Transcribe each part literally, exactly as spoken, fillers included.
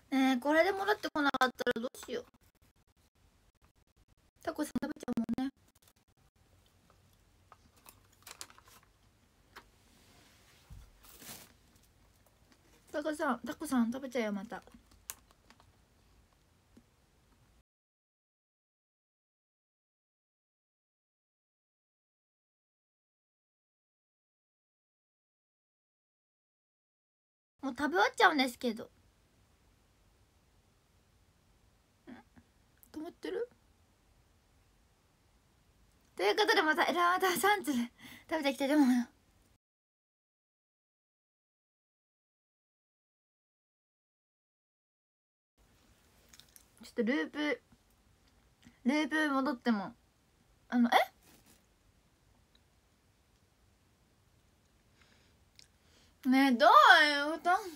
ねえ、これで戻ってこなかったらどうしよう。タコさん食べちゃうもんね。タコさんタコさん食べちゃうよまた。もう食べ終わっちゃうんですけど。止まってる。ということでまた枝豆さん粒食べていきたいと思うよ。ちょっとループループ戻ってもあのえねえどうよと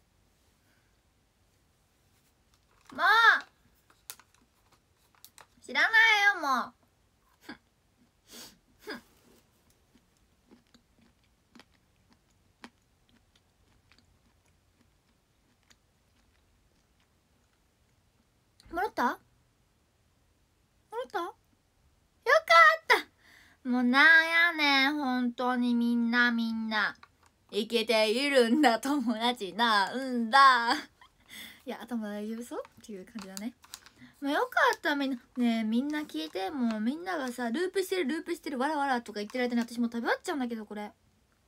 まあ知らないよもう。戻った戻ったよかったもうなんやねん本当にみんなみんな生きているんだ友達なんだいや頭大丈夫そうっていう感じだね。まあ、よかったみんなねえみんな聞いてもうみんながさループしてるループしてるわらわらとか言ってる間に私もう食べ終わっちゃうんだけどこれ。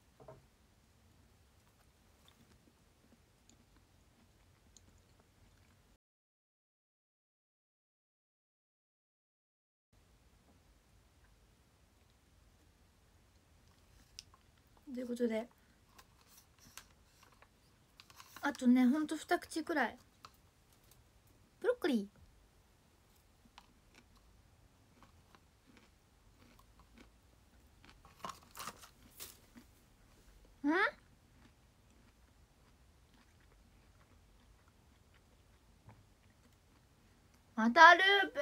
ということであとねほんと二口くらい。ブロッコリーんまたループ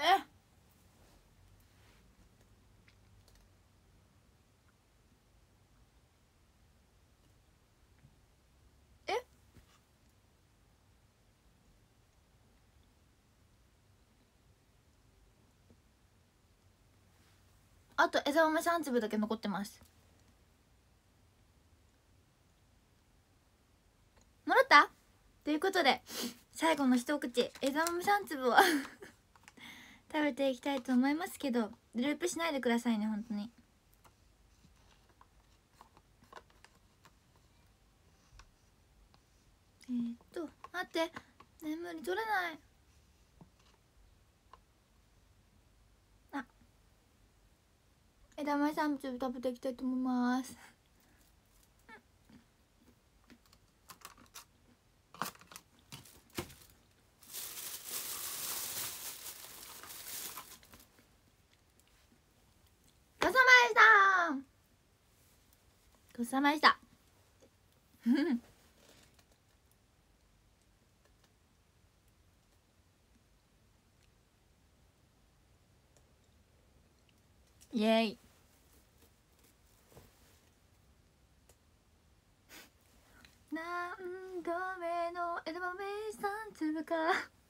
えあと枝豆さん粒だけ残ってます。戻ったということで最後の一口枝豆さん粒を食べていきたいと思いますけどループしないでくださいね本当に。えー、っと待って眠り取れない。あ枝豆さん粒食べていきたいと思います。ごちそうさまでしたごちそうさまでしたイエイ何度目の枝豆さん粒か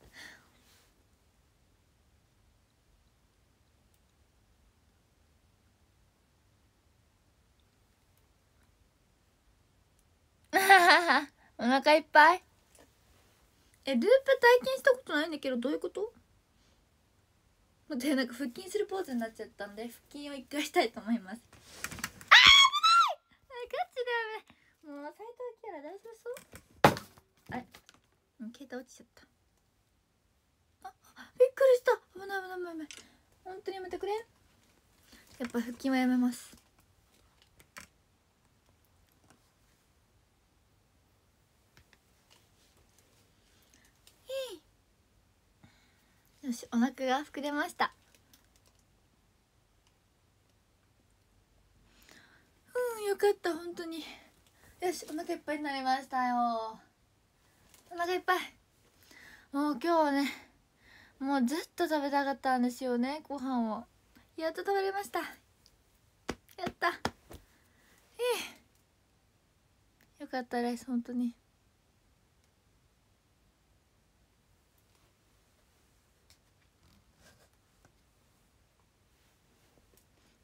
お腹いっぱい。えループ体験したことないんだけどどういうこと。待ってなんか腹筋するポーズになっちゃったんで腹筋を一回したいと思います。あー危ないガチで危ない。もう斎藤キャラ大丈夫そう。あれ携帯落ちちゃった。あびっくりした。危ない危ない危ない危ない。本当にやめてくれ。やっぱ腹筋はやめます。よしお腹が膨れました。うんよかった本当に。よしお腹いっぱいになりましたよ。お腹いっぱい。もう今日はねもうずっと食べたかったんですよねご飯を。やっと食べれました。やったええよかったです本当に。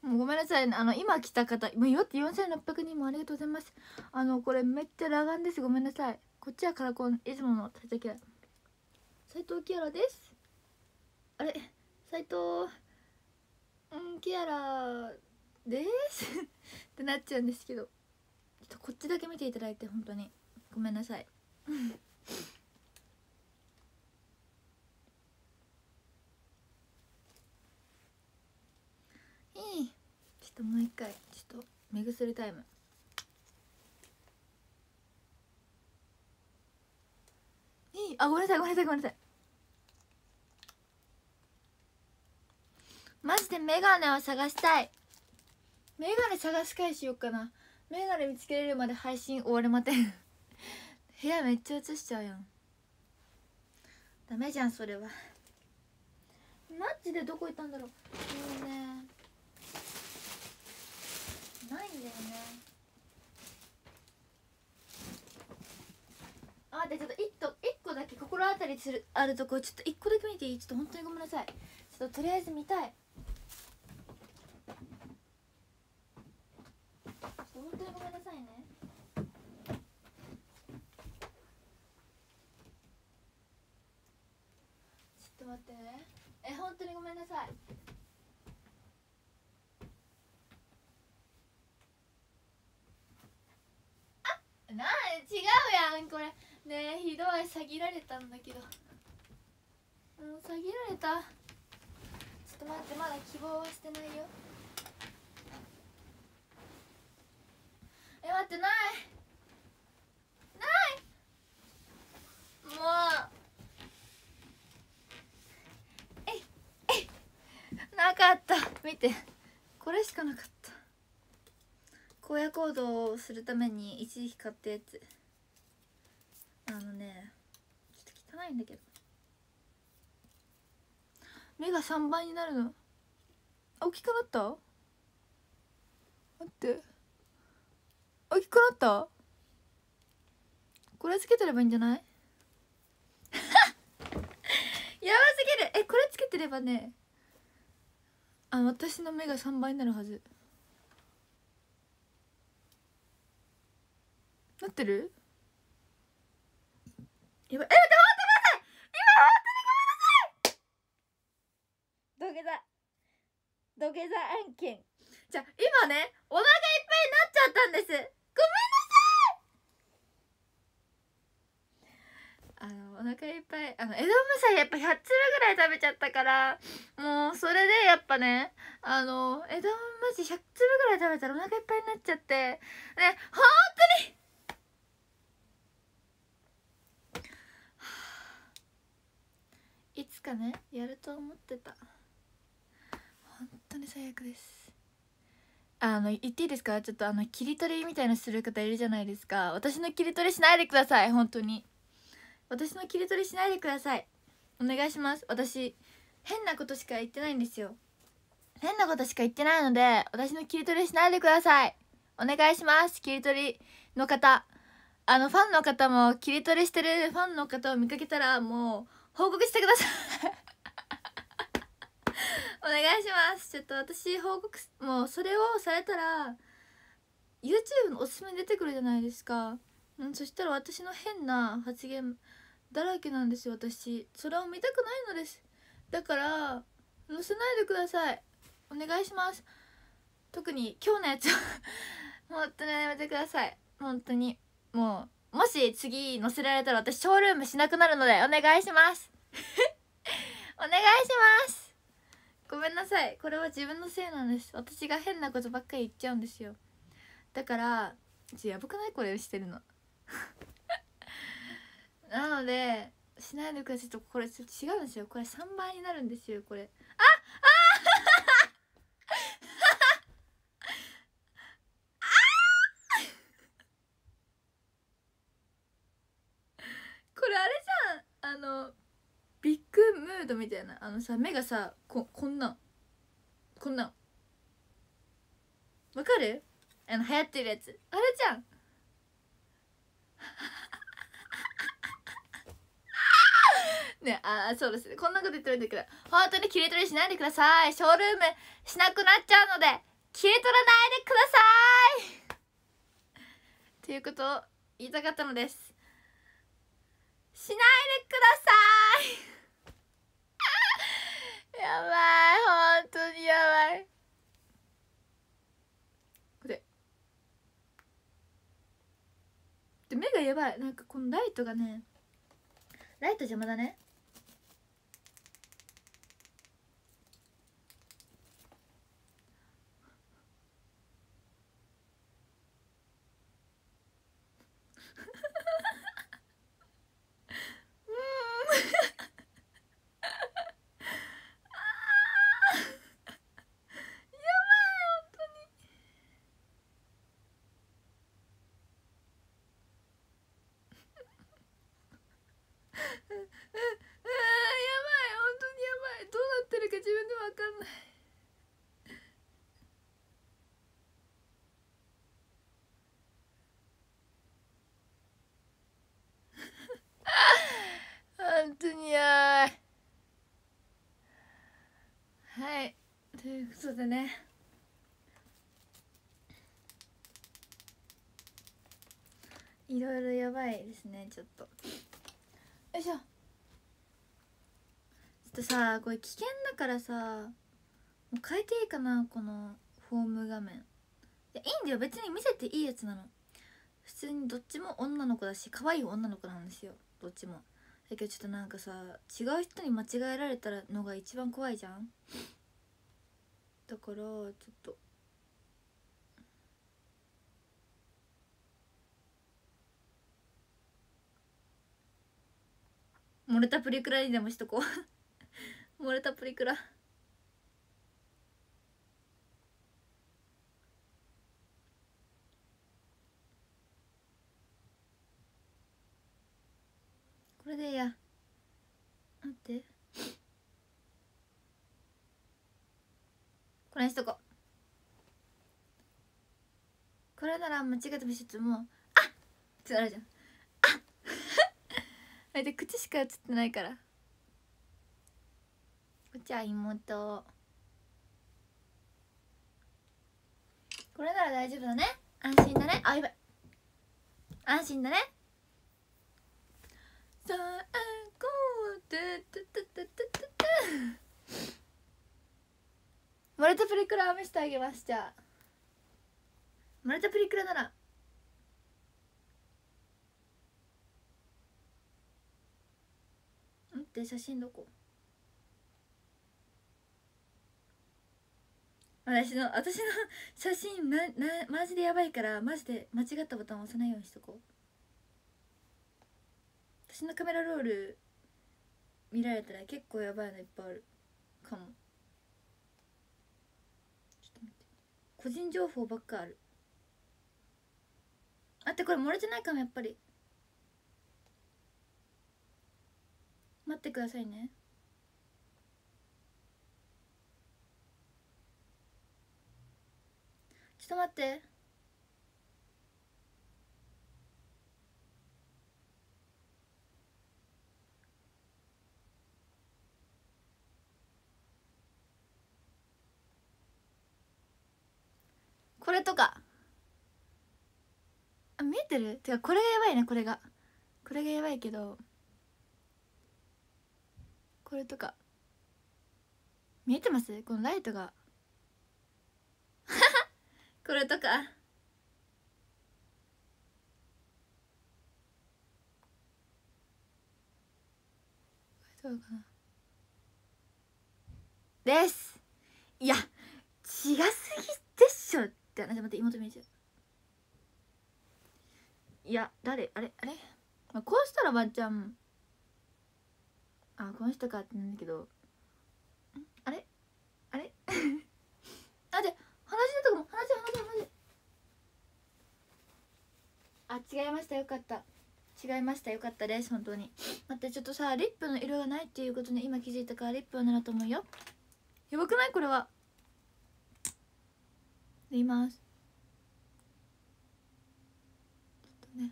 もうごめんなさいね、あの今来た方もうよってよんせんろっぴゃくにんもありがとうございます。あのこれめっちゃ裸眼です、ごめんなさい。こっちはカラコン、いつものタチャキラ斉藤キアラです。あれ斉藤うんキアラですってなっちゃうんですけど、ちょっとこっちだけ見ていただいて本当にごめんなさいいい、ちょっともう一回ちょっと目薬タイム。いい、あ、ごめんなさいごめんなさいごめんなさい。マジでメガネを探したい。メガネ探す回しようかな。メガネ見つけれるまで配信終わりません部屋めっちゃ映しちゃうやん。ダメじゃんそれは。マジでどこ行ったんだろう。もうねないんだよね。あ、待って、ちょっと一個一個だけ心当たりするあるとこちょっと一個だけ見ていい？ちょっと本当にごめんなさい。ちょっととりあえず見たい。ちょっと本当にごめんなさいね。ちょっと待ってね。え、本当にごめんなさい。あ、なあ、違うやんこれ。ねえ、ひどい、詐欺られたんだけど。うん、詐欺られた。ちょっと待って、まだ希望はしてないよ。え、待って、ないないもうえいえいなかった。見て、これしかなかった。荒野行動をするために一時期買ったやつ。あのね、ちょっと汚いんだけど、目がさんばいになるの。大きくなった？待って、大きくなった？これつけてればいいんじゃないやばすぎる。え、これつけてればね、あの私の目がさんばいになるはず。なってる？やばい。え、待って、待ってください。今本当にごめんなさい。土下座土下座案件。じゃあ今ね、お腹いっぱいになっちゃったんです。ごめんなさい。あのお腹いっぱい、あの枝豆さえやっぱひゃっつぶぐらい食べちゃったから、もうそれでやっぱね、あの枝豆マジひゃっつぶぐらい食べたらお腹いっぱいになっちゃってね、ほんとにいつかねやると思ってた。本当に最悪です。あの言っていいですか？ちょっとあの切り取りみたいなする方いるじゃないですか。私の切り取りしないでください。本当に私の切り取りしないでください。お願いします。私変なことしか言ってないんですよ。変なことしか言ってないので私の切り取りしないでください。お願いします。切り取りの方、あのファンの方も切り取りしてるファンの方を見かけたらもう報告してくださいお願いします。ちょっと私報告もうそれをされたら YouTube のおすすめに出てくるじゃないですか。うん、そしたら私の変な発言だらけなんですよ。私それを見たくないのです。だから載せないでください。お願いします。特に今日のやつ本当にやめてください。本当にもうもし次載せられたら私ショールームしなくなるのでお願いしますお願いします。ごめんなさい、これは自分のせいなんです。私が変なことばっかり言っちゃうんですよ。だからちょっとやばくないこれしてるのなのでしないでください。ちょっとこれちょっと違うんですよ。これさんばいになるんですよ。これああこれあれじゃん、あのビッグムードみたいな、あのさ目がさここんなんこんなんわかる？あの流行ってるやつあれじゃんね、ああそうですね、こんなこと言ってるんだけど本当に切り取りしないでください。ショールームしなくなっちゃうので切り取らないでくださいっていうことを言いたかったのです。しないでくださいやばい、本当にやばい。これで目がやばい。なんかこのライトがね、ライト邪魔だね。本当にやばい。はい、ということでね、いろいろやばいですね。ちょっとよいしょ。ちょっとさ、これ危険だからさ、もう変えていいかな、このフォーム画面。いや、いいんだよ、別に見せていいやつなの。普通にどっちも女の子だし、可愛い女の子なんですよ、どっちも。だけどちょっとなんかさ、違う人に間違えられたのが一番怖いじゃん。だからちょっと漏れたプリクラにでもしとこう漏れたプリクラ。これでいいや。待って、これにしとこう。これなら間違えたしつもあっってなるじゃん。あっあれで口しか映ってないから。じゃあ妹、これなら大丈夫だね。安心だね。あ、やばい、安心だね。さあこうトゥトゥトゥトゥトゥトゥ漏れたプリクラを見せてあげます。じゃあ漏れたプリクラなら待って、写真どこ。私の私の写真ななマジでやばいから、マジで間違ったボタン押さないようにしとこう。私のカメラロール見られたら結構やばいのいっぱいあるかも。ちょっと待って、個人情報ばっかある。あって、これ漏れてないかもやっぱり。待ってくださいね。ちょっと待って、これとか。あ、見えてる？てかこれがやばいね。これがこれがやばいけど、これとか見えてます？このライトがこれとかどうかなです。いや、違すぎでしょって話。待って、妹見えちゃう。いや、誰あれあれ、まあ、こうしたらワンちゃん、あ、この人かってなんだけど、あれあれあ、で、話のとこも話話話あ、違いました、よかった、違いました、よかったです、本当に。待って、ちょっとさ、リップの色がないっていうことに今気づいたから、リップを塗ろうと思うよ。やばくないこれは。塗ります。ちょっとね、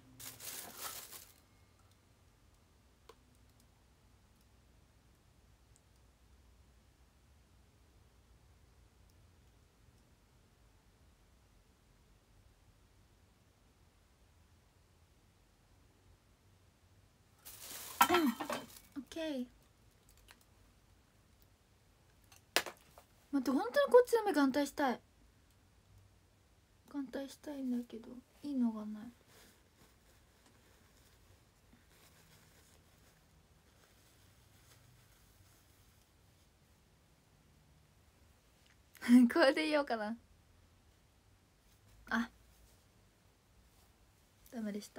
オッケー。待って、本当にこっちの目眼帯したい。眼帯したいんだけどいいのがない。これで言おうかな。あ、ダメでした。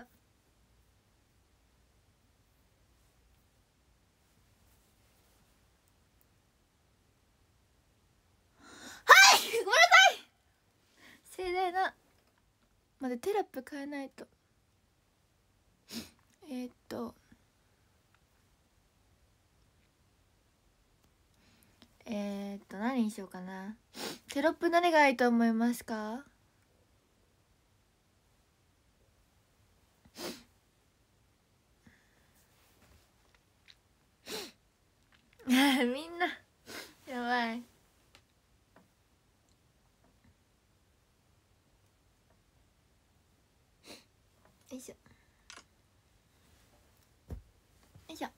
はいごめんなさい。盛大なまでテラップ変えないと。えー、っとえー、っと何にしようかな。テロップ何がいいと思いますか？みんなやばい。よいしょよいしょ。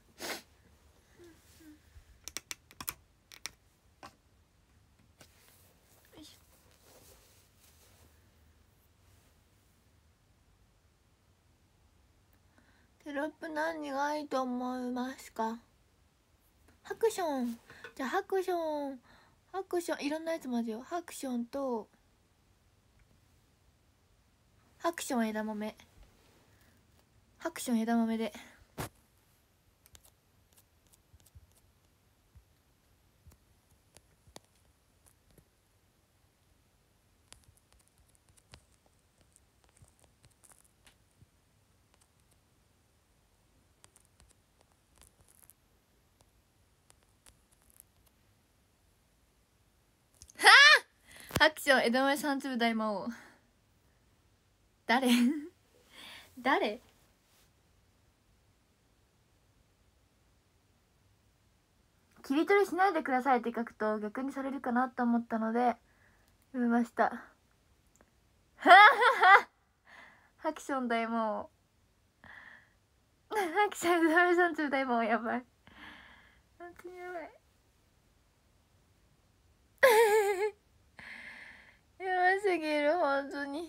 テロップ何がいいと思いますか？ハクション。じゃあハクションハクションいろんなやつまでよ。ハクションとハクション枝豆ハクション枝豆で。ハクション枝豆三粒大魔王。誰誰切り取りしないでくださいって書くと逆にされるかなと思ったので読みました。ハクション大魔王ハクション枝豆三粒大魔王やばい。本当にやばいやばすぎる本当に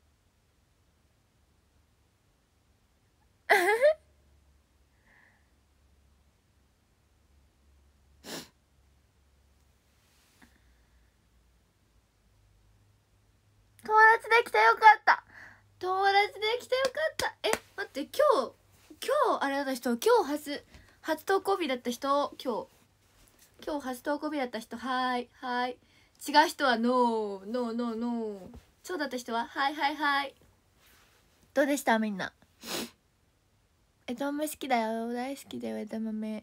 友達できてよかった。友達できてよかった。え待って、今日今日あれだった人、今日初初投稿日だった人、今日今日初投稿日だった人、はーいはーい。違う人はノーノーノーノー。そうだった人ははいはいはい。どうでしたみんな？枝豆好きだよ、大好きだよ枝豆。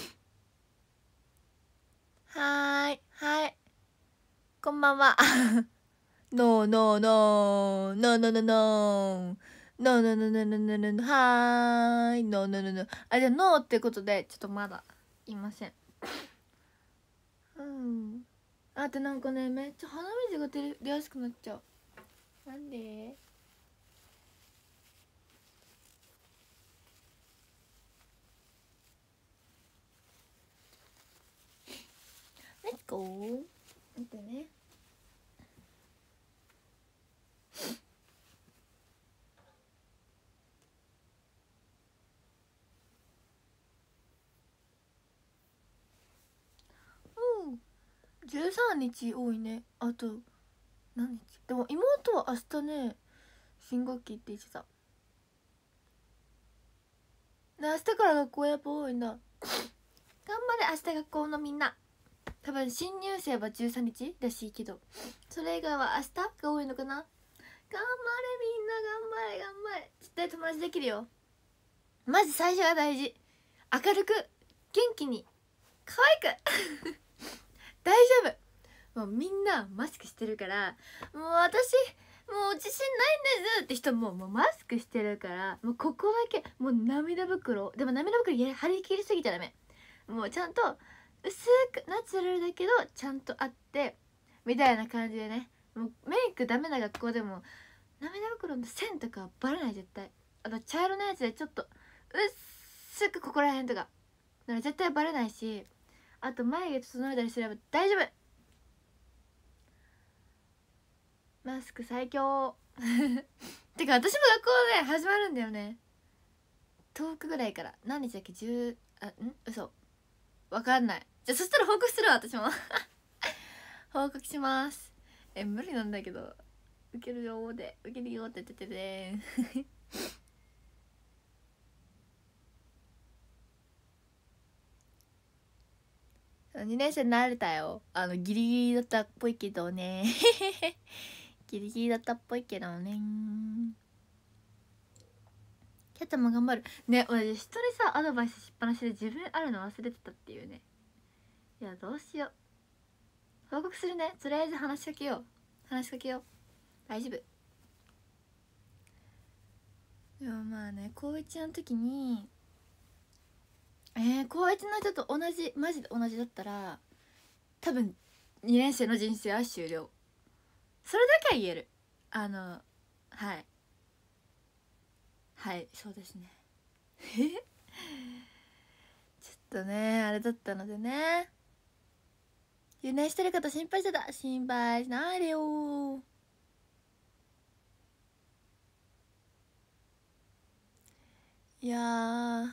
はーいはいこんばんはノーノーノーノーノーノーノーノーノーノーノーノーノーノーノーはーいノーノーノーノー。あ、じゃあノーってことでちょっとまだいません。うん。あとなんかね、めっちゃ鼻水が出出やすくなっちゃう。なんで？レッツゴー。見てね。じゅうさんにち多いね。あと何日？でも妹は明日ね新学期って言ってた。明日から学校やっぱ多いんだ。頑張れ明日学校のみんな。多分新入生はじゅうさんにちらしいけど、それ以外は明日が多いのかな。頑張れみんな、頑張れ頑張れ。絶対友達できるよ。マジ最初が大事。明るく元気に可愛く大丈夫。もうみんなマスクしてるから、もう私もう自信ないんですって人ももうマスクしてるから、もうここだけもう涙袋。でも涙袋張り切りすぎちゃダメ。もうちゃんと薄くナチュラルだけどちゃんとあってみたいな感じでね。もうメイクダメな学校でも涙袋の線とかバレない。絶対あの茶色のやつでちょっとうっすぐここら辺とかだから絶対バレないし、あと眉毛整えたりすれば大丈夫。マスク最強てか私も学校ね始まるんだよね、とおくぐらいから。何日だっけ、じゅう、あん嘘わかんない。じゃあそしたら報告するわ私も報告します。え無理なんだけど、受けるよーで受けるよって言っててねにねん生慣れたよ。あのギリギリだったっぽいけどねギリギリだったっぽいけどね。キャットも頑張るね。私一人さアドバイスしっぱなしで自分あるの忘れてたっていうね。いやどうしよう、報告するね。とりあえず話しかけよう話しかけよう大丈夫。でもまあね、高いちの時にえー、高いちの人と同じマジで同じだったら多分にねん生の人生は終了。それだけは言える。あのはいはいそうですねちょっとねあれだったのでね、留年してる方心配してた。心配しないでよ。いやー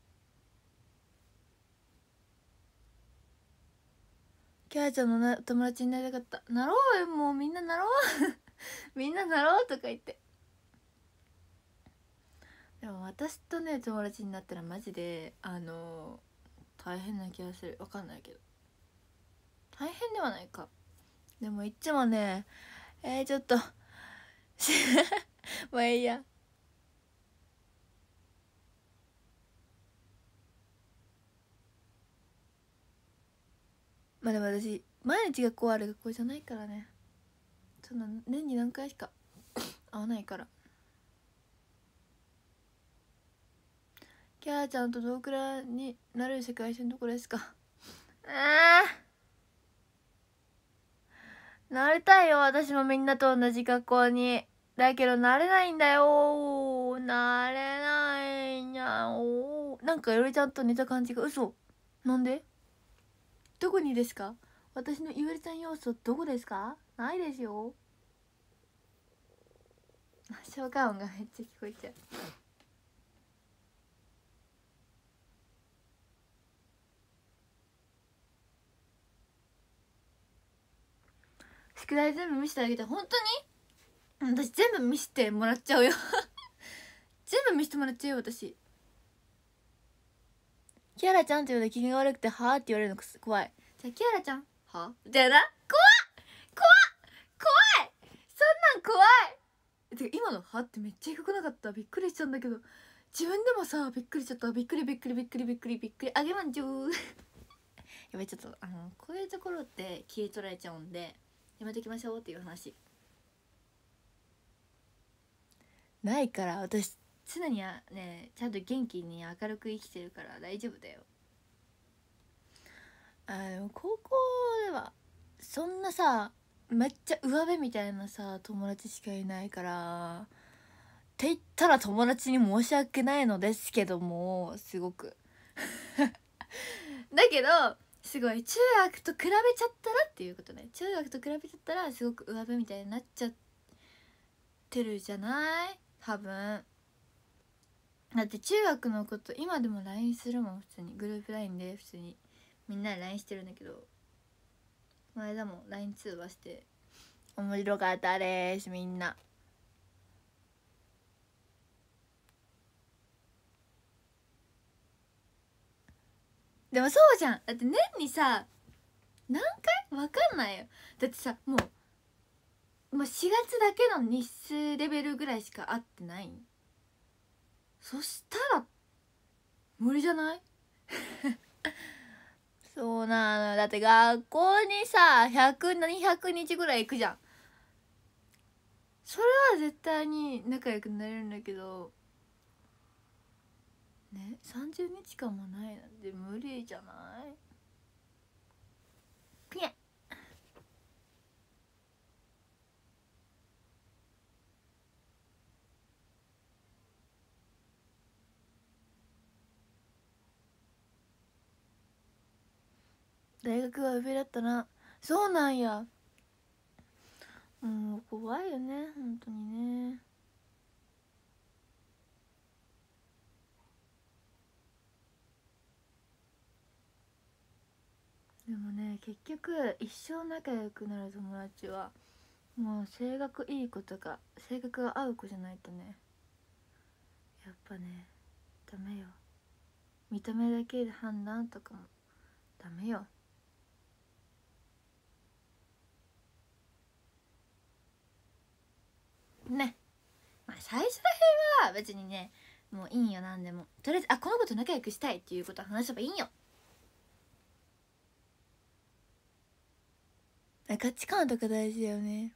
キャーちゃんのな友達になりたかった。なろうよ、もうみんななろうみんななろうとか言って。でも私とね友達になったらマジであのー、大変な気がする。わかんないけど大変ではないか。でもいっつもねえー、ちょっとまあいいや。まあでも私毎日学校ある学校じゃないからね、そんな年に何回しか会わないから。キャーちゃんと同くらいになれる世界線どこですか。えー、なりたいよ私もみんなと同じ学校に。だけどなれないんだよ、なれないんやお。なんかよりちゃんと似た感じが。嘘、なんで、どこにですか。私のゆりちゃん要素どこですか。ないですよ。消化音がめっちゃ聞こえちゃう。宿題全部見せてあげて。本当に私全部見せてもらっちゃうよ全部見せてもらっちゃうよ私。キアラちゃんって言うと機嫌が悪くてはあって言われるの怖い。じゃあキアラちゃんはみたいな。怖っ怖っ怖い、そんなん怖い。てか今のはってめっちゃ低くなかった。びっくりしちゃうんだけど自分でもさびっくりしちゃった。びっくりびっくりびっくりびっくりびっくりあげまんじゅうやばいちょっとあのこういうところって切り取られちゃうんでやめておきましょうっていう話ないから。私常にねちゃんと元気に明るく生きてるから大丈夫だよ。あでも高校ではそんなさめっちゃ上辺みたいなさ友達しかいないからって言ったら友達に申し訳ないのですけどもすごくだけどすごい中学と比べちゃったらっていうことね。中学と比べちゃったらすごく上辺みたいになっちゃってるじゃない多分。だって中学のこと今でも ライン するもん。普通にグループ ライン で普通にみんなで ライン してるんだけど、この間も ライン 通話して面白かったですみんな。でもそうじゃん。だって年にさ何回わかんないよ。だってさもうもうしがつだけの日数レベルぐらいしか会ってないん。そしたら無理じゃないそうなの。だって学校にさひゃく、にひゃくにちぐらい行くじゃん。それは絶対に仲良くなれるんだけどね、さんじゅうにちかんもないなんて無理じゃない。くにゃ大学は上だったな。そうなんや。もう怖いよね本当にね。でもね結局一生仲良くなる友達はもう性格いい子とか性格が合う子じゃないとねやっぱねダメよ。見た目だけで判断とかもダメよね。まあ最初らへんは別にねもういいんよ。何でもとりあえずあこの子と仲良くしたいっていうことを話せばいいんよ。価値観とか大事だよね。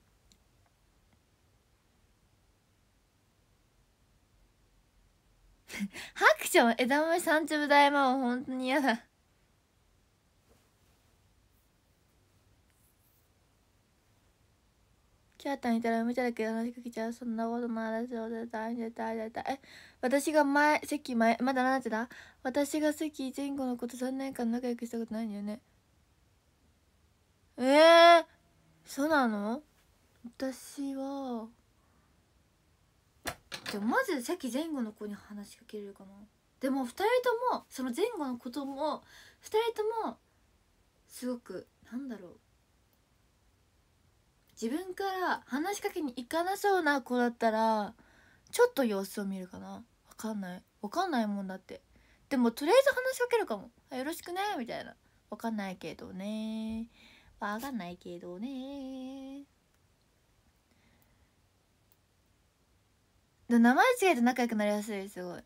ハクション枝豆三粒大魔王ほんとに嫌だ。キャータンいたら無茶だけど話しかけちゃう。そんなことないですよ絶対絶対絶対。え私が前席前まだ何てだ私が席前後のことさんねんかん仲良くしたことないんだよね。えー、そうなの。私はじゃあまず席前後の子に話しかけれるかな。でもふたりともその前後のこともふたりともすごくなんだろう自分から話しかけに行かなそうな子だったらちょっと様子を見るかな。わかんないわかんないもんだって。でもとりあえず話しかけるかも。よろしくねみたいな。わかんないけどねわかんないけどね。で名前違えて仲良くなりやすい。すごい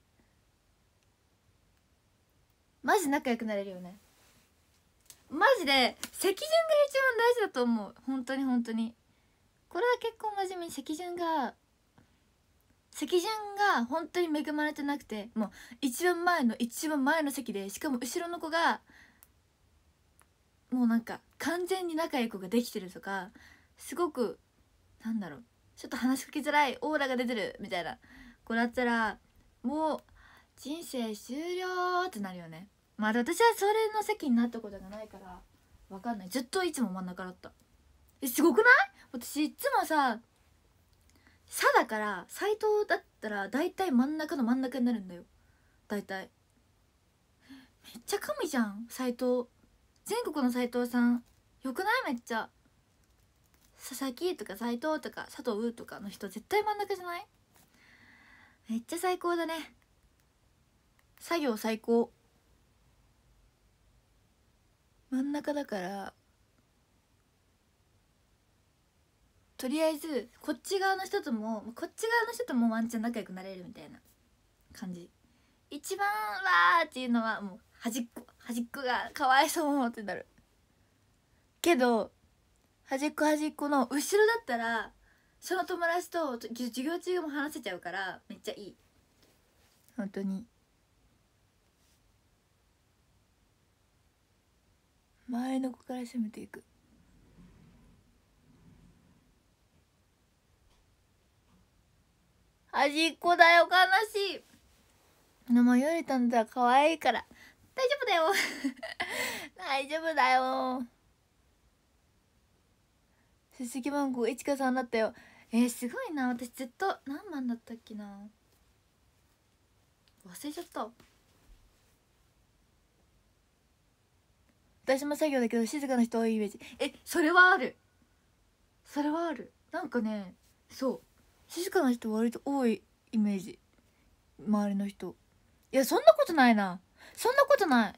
マジ仲良くなれるよね。マジで席順が一番大事だと思う。本当に本当にこれは結構真面目に席順が席順が本当に恵まれてなくてもう一番前の一番前の席でしかも後ろの子がもうなんか完全に仲いい子ができてるとかすごくなんだろうちょっと話しかけづらいオーラが出てるみたいな子だったらもう人生終了ってなるよね。まあ私はそれの席になったことがないから分かんない。ずっといつも真ん中だった。えすごくない？私いつもさ「さ」だから斎藤だったら大体真ん中の真ん中になるんだよ大体。めっちゃ神じゃん斎藤。全国の斎藤さんよくない？めっちゃ佐々木とか斎藤とか佐藤とかの人絶対真ん中じゃない？めっちゃ最高だね。作業最高。真ん中だからとりあえずこっち側の人ともこっち側の人ともワンチャン仲良くなれるみたいな感じ。一番わーっていうのはもう端っこ端っこがかわいそうってなるけど端っこ端っこの後ろだったらその友達と授業中も話せちゃうからめっちゃいい。本当に前の子から攻めていく。端っこだよ悲しい。でもよりたんだ可愛いから大丈夫だよ大丈夫だよ。出席番号いちかさんだったよ。えー、すごいな。私ずっと何番だったっけな忘れちゃった。私も作業だけど静かな人多いイメージ。えそれはあるそれはある。なんかねそう静かな人割と多いイメージ周りの人。いやそんなことないな。そんなことない。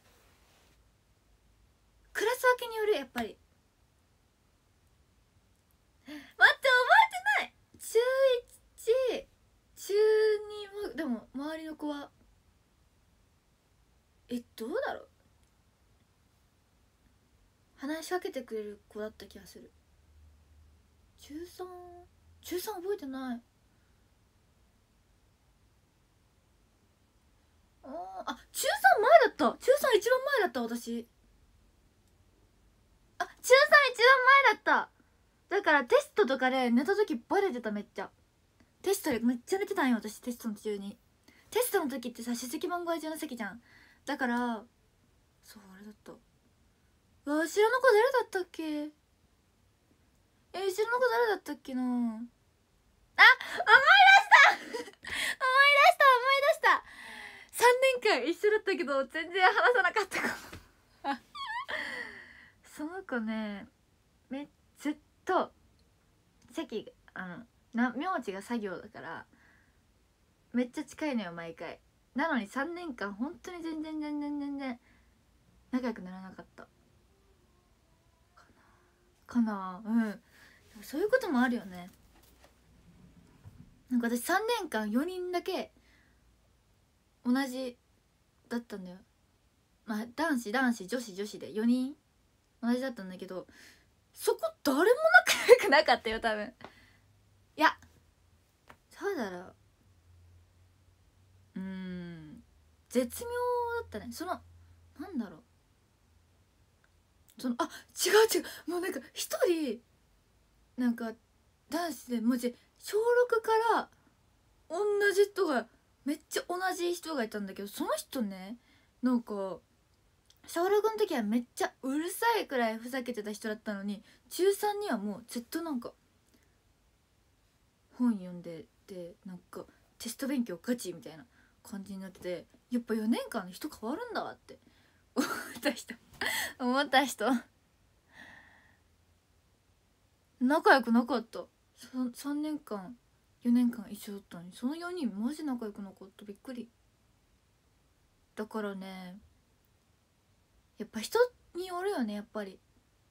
クラス分けによるやっぱり。待って覚えてない。中いち中にもでも周りの子はえどうだろう話しかけてくれる子だった気がする。中さん中さん覚えてない。ああ中さん前だった。中さん一番前だった私。あ中さん一番前だった。だからテストとかで寝た時バレてた。めっちゃテストでめっちゃ寝てたんよ私。テストの中にテストの時ってさ出席番号順の席じゃん。だからそうあれだった。 うわ、後ろの子誰だったっけ。え、後ろの子誰だったっけな。あ、思い出した思い出した思い出したさんねんかん一緒だったけど全然話さなかった子その子ね、めずっと席、あのな名字が作業だからめっちゃ近いのよ毎回。なのにさんねんかん本当に全然全然全然仲良くならなかったかな。うん、そういうこともあるよね。なんか私さんねんかんよにんだけ同じだったんだよ。まあ男子男子女子女子でよにん同じだったんだけど、そこ誰も仲良くなかったよ多分。いやそうだろう、うーん、絶妙だったね。そのなんだろう、そのあ違う違う、もうなんか一人なんか男子でマジ小ろくから同じ人がめっちゃ同じ人がいたんだけど、その人ね、なんか小ろくの時はめっちゃうるさいくらいふざけてた人だったのに、中さんにはもうずっとなんか本読んでて、なんかテスト勉強ガチみたいな感じになってて、やっぱよねんかんの人変わるんだわって思った人思った人仲良くなかった。さんねんかんよねんかん一緒だったのにそのよにんマジ仲良くなかった。びっくり。だからね、やっぱ人によるよね。やっぱり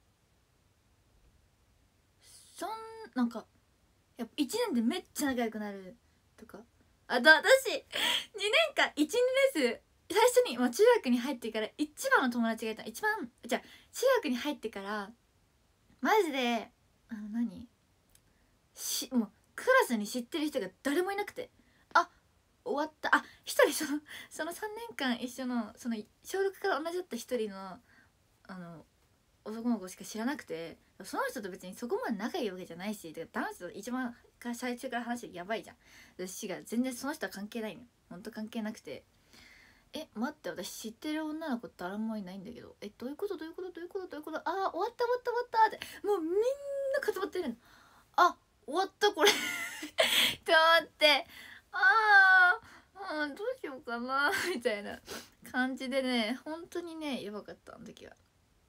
そんなんかやっぱいちねんでめっちゃ仲良くなるとか。あと私にねんかんいち、にねん生最初に、まあ、中学に入ってから一番の友達がいた。一番じゃあ中学に入ってからマジであの何しもうクラスに知ってる人が誰もいなくて、あ終わった。あ一人そのそのさんねんかん一緒のその小ろくから同じだった一人のあの男の子しか知らなくて、その人と別にそこまで仲いいわけじゃないし、てか男子と一番最初から話してやばいじゃん。私が全然その人は関係ないの、ほんと関係なくて、え待って私知ってる女の子誰もいないんだけど、えどういうことどういうことどういうことどういうこと、あー終わった終わった終わったってもうみんな固まってるの。あ終わったこれと思って、あーあーどうしようかなみたいな感じでね、本当にねやばかったあの時は。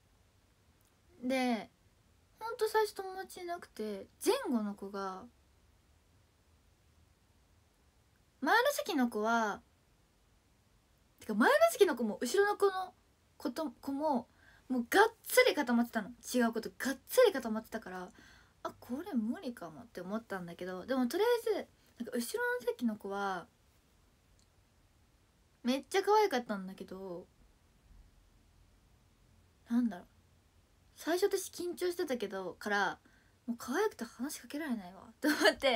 でほんと最初友達いなくて、前後の子が前の席の子はてか前の席の子も後ろの子の子と子ももうがっつり固まってたの。違うことがっつり固まってたから、あこれ無理かもって思ったんだけど、でもとりあえずなんか後ろの席の子はめっちゃ可愛かったんだけど、なんだろう、最初私緊張してたけどからもう可愛くて話しかけられないわと思って、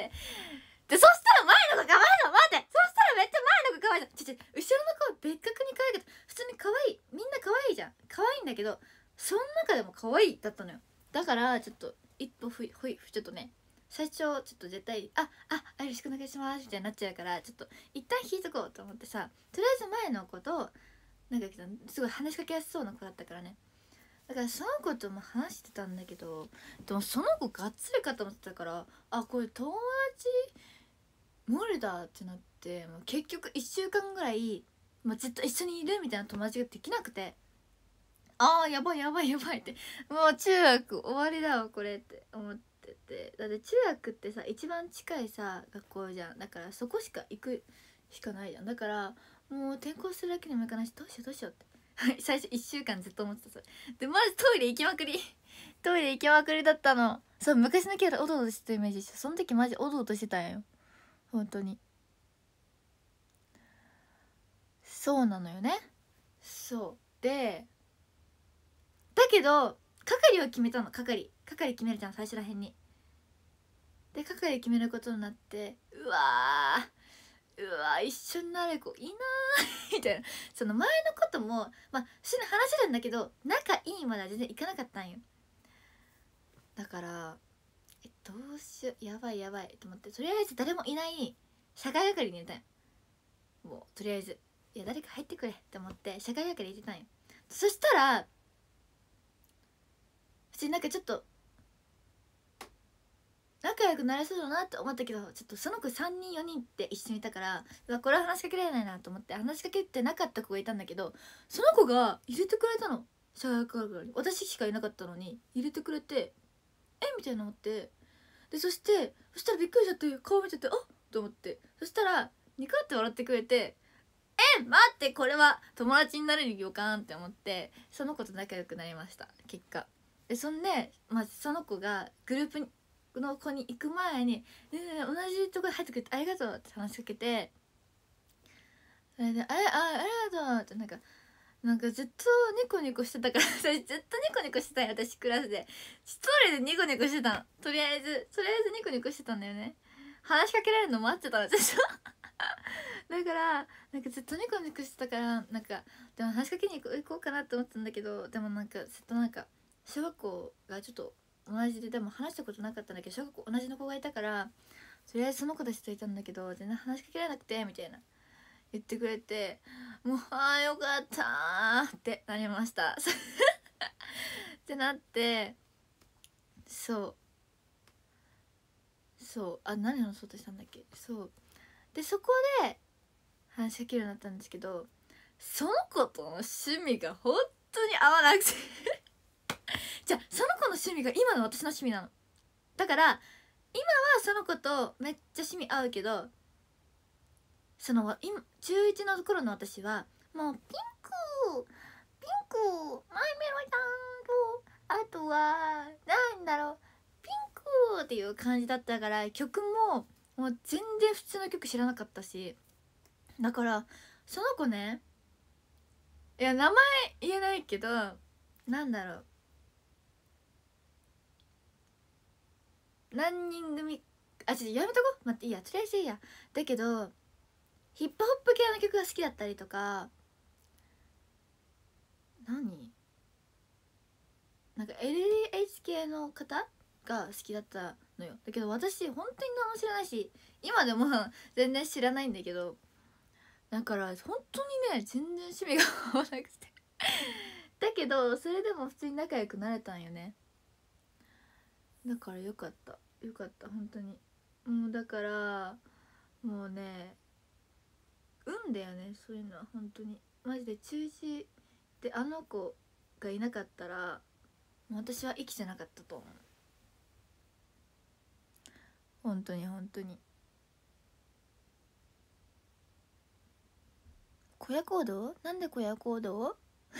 でそしたら前の子が前の待ってそしたらめっちゃ前の子可愛いじゃん。ちょちょ後ろの子は別格に可愛いけど普通に可愛い、みんな可愛いじゃん、可愛いんだけどその中でも可愛いだったのよ。だからちょっと一歩ふいほいちょっとね、最初ちょっと絶対ああよろしくお願いしますみたいになっちゃうから、ちょっと一旦引いとこうと思ってさ、とりあえず前の子となんかすごい話しかけやすそうな子だったからね、だからその子とも話してたんだけど、でもその子がっつり固まってたから、あこれ友達無理だってなって、もう結局いっしゅうかんぐらい、まあ、ずっと一緒にいるみたいな友達ができなくて、あーやばいやばいやばいって、もう中学終わりだわこれって思ってて、だって中学ってさ一番近いさ学校じゃん。だからそこしか行くしかないじゃん。だからもう転校するだけにもいかないし、どうしようどうしようってはい最初いっしゅうかんずっと思ってたそれで、まずトイレ行きまくりトイレ行きまくりだったの。そう、昔のキャラおどおどしてたイメージして、その時マジおどおどしてたんよ本当に。そうなのよね。そうでだけど係を決めたの。係係決めるじゃん最初らへんに。で係決めることになって、うわーうわー一緒になる子いいなーみたいな。その前のこともまあ普通に話せるんだけど仲いいまでは全然いかなかったんよ。だからえどうしようやばいやばいと思って、とりあえず誰もいない社会係に入れたんよ。もうとりあえずいや誰か入ってくれって思って社会係入れてたんよ。そしたら普通になんかちょっと仲良くなれそうだなって思ったけど、ちょっとその子さんにんよにんって一緒にいたから、うわこれは話しかけられないなと思って話しかけてなかった子がいたんだけど、その子が入れてくれたの。社外からに私しかいなかったのに入れてくれて、えみたいな思って、でそしてそしたらびっくりしちゃって顔見ちゃって、あっと思って、そしたらニコって笑ってくれて、え待ってこれは友達になれる予感って思って、その子と仲良くなりました結果で。そんで、まあ、その子がグループにの子に行く前に「ねえ同じとこに入ってくれてありがとう」って話しかけて、それで「あれあありがとう」ってなんかなんかずっとニコニコしてたからずっとニコニコしてたんよ私クラスで一人でニコニコしてたの。とりあえずとりあえずニコニコしてたんだよね。話しかけられるの待ってたのずっとだからなんかずっとニコニコしてたから、なんかでも話しかけに行こうかなって思ったんだけど、でもなんかずっとなんか小学校がちょっと同じで、でも話したことなかったんだけど小学校同じの子がいたから、とりあえずその子たちといたんだけど全然話しかけられなくてみたいな言ってくれて、もうああよかったーってなりましたってなって、そうそうあ何話そうとしたんだっけ。そうでそこで話しかけるようになったんですけど、その子との趣味が本当に合わなくてじゃあその子の趣味が今の私の趣味なの。だから今はその子とめっちゃ趣味合うけど、その今中いちの頃の私はもうピンクピンクマイメロちゃんとあとはなんだろうピンクっていう感じだったから、曲ももう全然普通の曲知らなかったし、だからその子ね、いや名前言えないけどなんだろう何人組あちょっとやめとこ待っていいやとりあえずいいや。だけどヒップホップ系の曲が好きだったりとか、何なんか エルディーエイチ 系の方が好きだったのよ。だけど私本当に何も知らないし今でも全然知らないんだけど、だから本当にね全然趣味が合わなくてだけどそれでも普通に仲良くなれたんよね。だからよかったよかった本当に。もうだからもうね運だよねそういうのは本当にマジで。中いちであの子がいなかったらもう私は生きてなかったと思う本当に本当に。小屋行動なんで小屋行動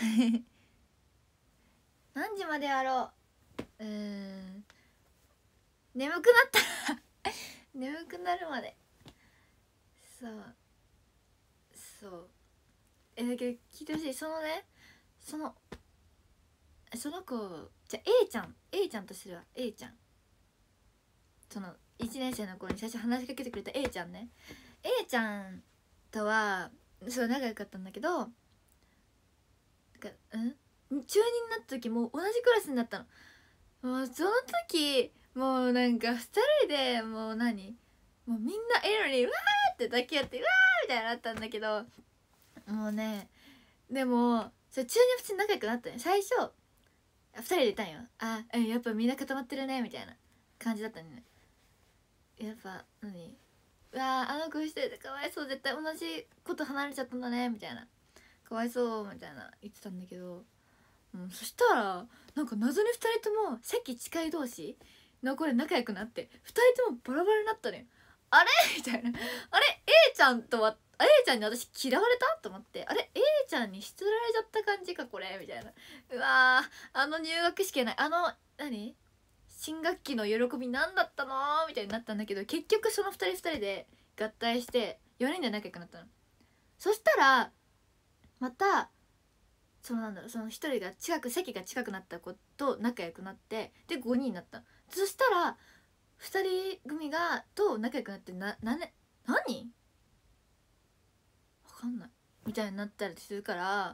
何時までやろう。うーん眠くなったら眠くなるまで。そうそうえだけど聞いてほしい。そのねそのその子じゃあ A ちゃん A ちゃんとするわ。 A ちゃんそのいちねん生の頃に最初話しかけてくれた A ちゃんね。 A ちゃんとはそう仲良かったんだけど、なんかうん中になった時もう同じクラスになったの。もうその時もうなんかふたりでもう何もうみんなエロにわーって抱き合ってわーみたいになったんだけど、もうねでもそれ中に普通に仲良くなったね。最初ふたりでいたんよ。あやっぱみんな固まってるねみたいな感じだったね。やっぱ何うわあの子一人でかわいそう絶対同じこと離れちゃったんだねみたいな、かわいそうみたいな言ってたんだけど、うん、そしたらなんか謎にふたりとも席近い同士の子で仲良くなってふたりともバラバラになったのよ。あれみたいなあれ A ちゃんとは A ちゃんに私嫌われたと思って、あれ A ちゃんに捨てられちゃった感じかこれみたいな。うわーあの入学式やないあの何新学期の喜び何だったのみたいになったんだけど、結局そのふたりふたりで合体してよにんで仲良くなったの。そしたらまたそのなんだろうそのひとりが近く席が近くなった子と仲良くなってでごにんになったの。そしたらふたり組がと仲良くなってななね何わかんないみたいになったりするから、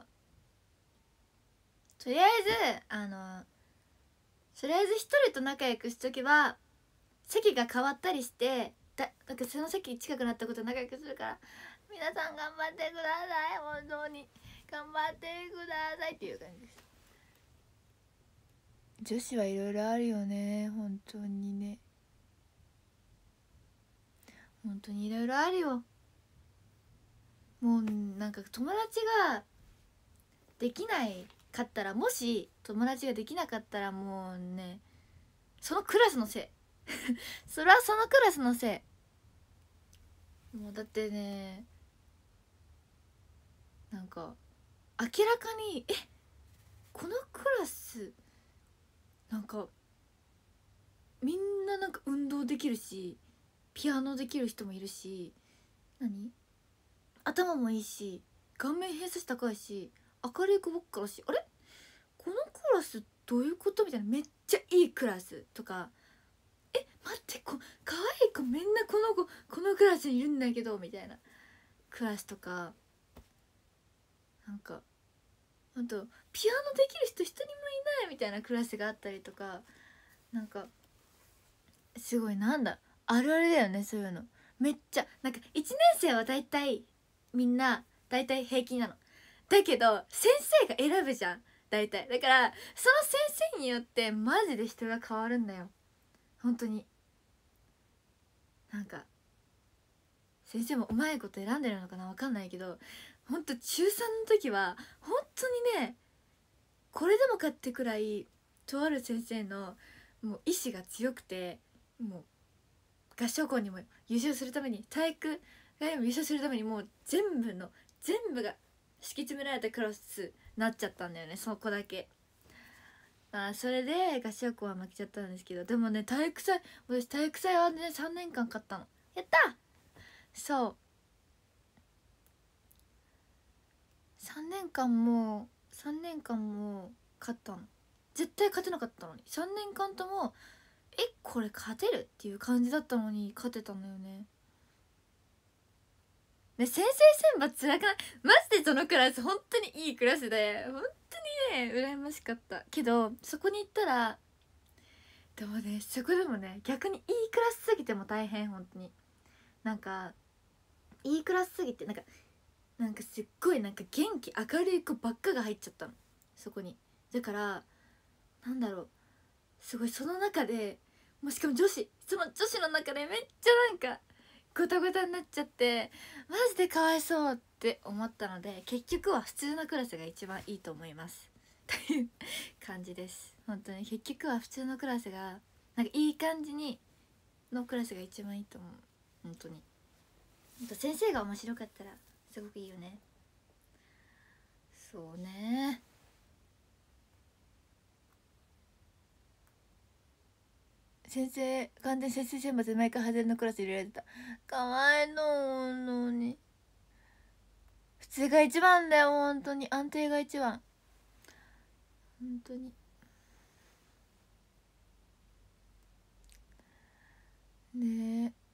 とりあえずあのとりあえずひとりと仲良くしとけば席が変わったりしてだなんかその席近くなったこと仲良くするから、皆さん頑張ってください本当に頑張ってくださいっていう感じです。 女子はいろいろあるよね、本当にね。本当にいろいろあるよ。もうなんか友達ができないかったら、もし友達ができなかったらもうね、そのクラスのせいそれはそのクラスのせい。もうだってね、なんか明らかにえこのクラスなんかみんななんか運動できるしピアノできる人もいるし、何頭もいいし顔面偏差値高いし明るい子ばっかだし、あれこのクラスどういうことみたいな、めっちゃいいクラスとか、え待ってこ可愛い子みんなこの子このクラスにいるんだけどみたいなクラスとか、なんかあとピアノできる人一人もいないみたいなクラスがあったりとか、なんかすごいなんだあるあるだよね、そういうの。めっちゃなんかいちねん生はだいたいみんなだいたい平均なの。だけど先生が選ぶじゃん大体。だからその先生によってマジで人が変わるんだよ本当に。なんか先生もうまいこと選んでるのかなわかんないけど、ほんと中さんの時は本当にね、これでもかってくらいとある先生のもう意志が強くて、もう合唱コンにも優勝するために、体育会にも優勝するために、もう全部の全部が敷き詰められたクラスなっちゃったんだよね、そこだけ。まあそれで合唱コンは負けちゃったんですけど、でもね体育祭、私体育祭はねさんねんかん勝ったの。やった。そうさんねんかんもさんねんかんも勝ったの。絶対勝てなかったのにさんねんかんともえこれ勝てるっていう感じだったのに勝てたんだよね。ね、先生選抜辛くない？マジでそのクラス本当にいいクラスで本当にね羨ましかったけど、そこに行ったらでもね、そこでもね逆にいいクラスすぎても大変。本当になんかいいクラスすぎてなんかなんかすっごいなんか元気明るい子ばっかが入っちゃったのそこに。だからなんだろう、すごいその中でもうしかも女子その女子の中でめっちゃなんかゴタゴタになっちゃってマジでかわいそうって思ったので、結局は普通のクラスが一番いいと思いますという感じです。本当に結局は普通のクラスがなんかいい感じにのクラスが一番いいと思う。本当に先生が面白かったらすごくいいよね。そうね。先生完全先生選抜で毎回外れのクラス入れられてた。かわいののに普通が一番だよ本当に。安定が一番本当にねえ。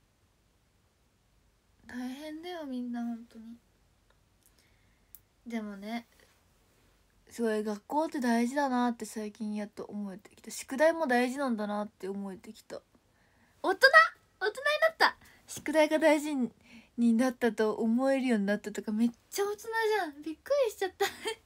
大変だよみんな本当に。でもねすごい学校って大事だなって最近やっと思えてきた。宿題も大事なんだなって思えてきた。大人大人になった。宿題が大事になったと思えるようになったとかめっちゃ大人じゃん。びっくりしちゃった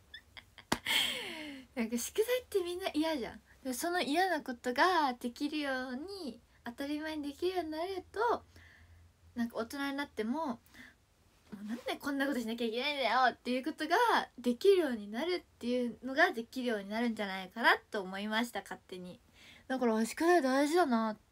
なんか宿題ってみんな嫌じゃん。でその嫌なことができるように当たり前にできるようになると、なんか大人になってももうなんでこんなことしなきゃいけないんだよっていうことができるようになるっていうのができるようになるんじゃないかなと思いました勝手に。だから宿題大事だなって。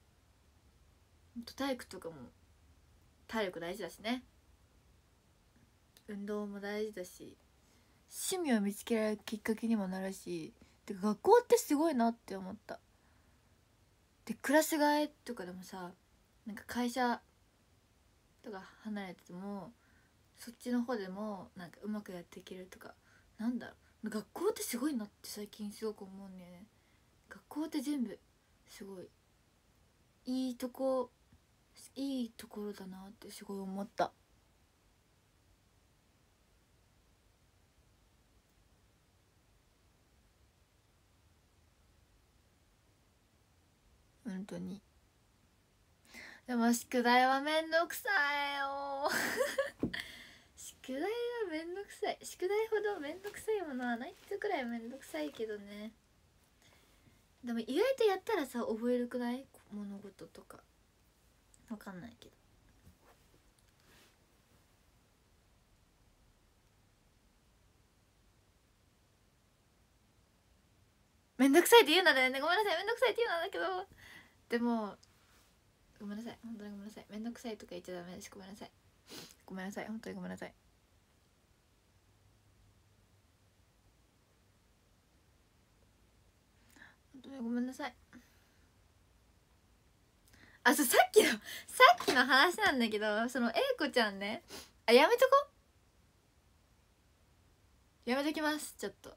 体育とかも体力大事だしね、運動も大事だし、趣味を見つけられるきっかけにもなるし、てか学校ってすごいなって思った。でクラス替えとかでもさ、なんか会社とか離れててもそっちの方でもなんかうまくやっていけるとか、なんだろう、学校ってすごいなって最近すごく思うんだよね。学校って全部すごいいいとこいいところだなってすごい思った。本当に。でも宿題はめんどくさいよ宿題はめんどくさい。宿題ほどめんどくさいものはないってくらいめんどくさいけどね。 でも意外とやったらさ覚えるくない？物事とかわかんないけど。めんどくさいって言うなだよね。ごめんなさい、めんどくさいって言うなんだけど、でもごめんなさい、本当にごめんなさい。めんどくさいとか言っちゃダメです。ごめんなさい、ごめんなさい、本当にごめんなさい。本当にごめんなさい。あ、そう、さっきのさっきの話なんだけど、そのA子ちゃんね、あ、やめとこやめときます。ちょっと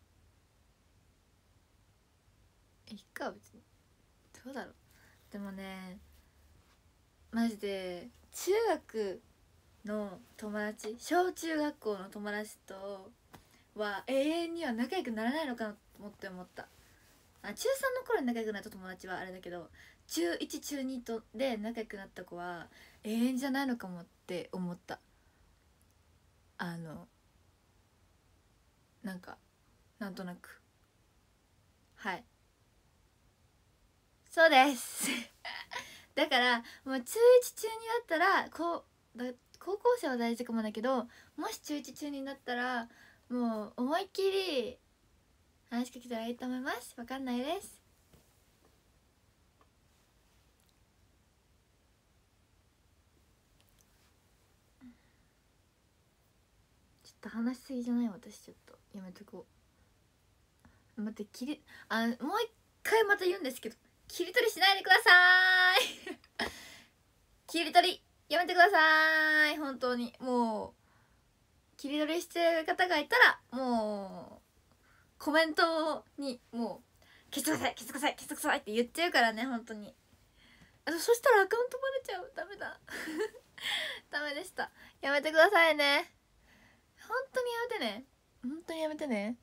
いっか、別にどうだろう。でもね、マジで中学の友達、小中学校の友達とは永遠には仲良くならないのかなと思って思った。あ、中さんの頃に仲良くなった友達はあれだけど、中いち中にとで仲良くなった子は永遠じゃないのかもって思った。あのなんかなんとなく、はい、そうですだからもう中いち中にだったらこうだ高校生は大事かもだけど、もし中いち中になったらもう思いっきり話しかけたらいいと思います。わかんないです。ちょっと話しすぎじゃない？私ちょっとやめとこう。待って、切りあもう一回また言うんですけど、切り取りしないでください切り取りやめてください。本当にもう切り取りしてる方がいたらもうコメントにもう消してください消してください消してくださいって言っちゃうからね、本当に。あ、そしたらアカウントバレちゃう。ダメだダメでした。やめてくださいね、本当にやめてね、本当にやめてね。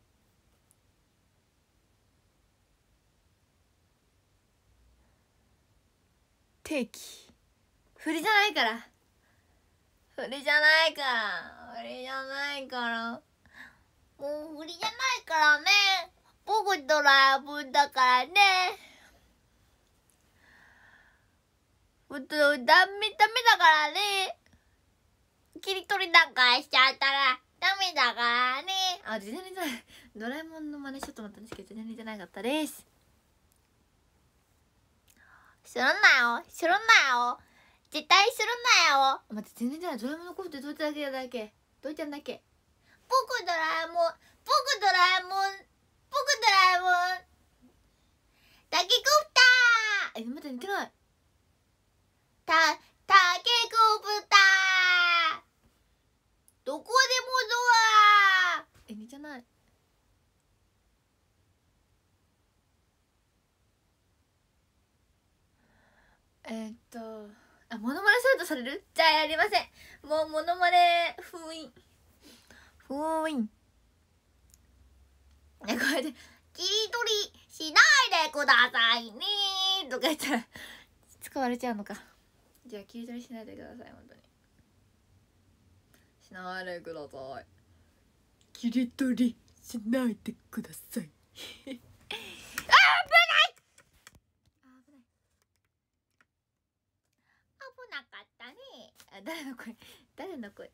定期振りじゃないから、振りじゃないから振りじゃないからもう振りじゃないからね。僕ドラえもんだからね。ほんとダメダメだからね。切り取りなんかしちゃったらダメだからね。あ、全然似てない。ドラえもんの真似しようと思ったんですけど全然似てなかったです。するなよするなよ絶対するなよ。待って、全然似てない。ドラえもんの声ってどうやってだけだっけどうやってんだっけ。僕ドラえもん僕ドラえもん僕ドラえもんタケコプター。え、待って、似てない。た、タケコプターどこでもドア。え、似てない。えー、っとあ、モノマネするとされる？じゃあやりません。もうモノマネ封印封印え、これで切り取りしないでくださいねとか言ったら使われちゃうのか。じゃあ切り取りしないでください。本当にしないでください。切り取りしないでくださいあー、危ない。あ、危ない危なかったね。あ、誰の声誰の声。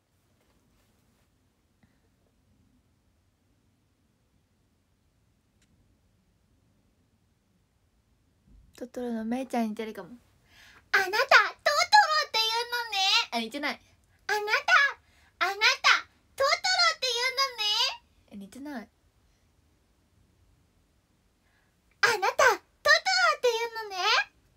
トトロのめいちゃんに似てるかも。あなたトトロって言うのね。あ、似てない。あなたあなたトトロって言うのね。え、似てない。あなたトトロって言うのね。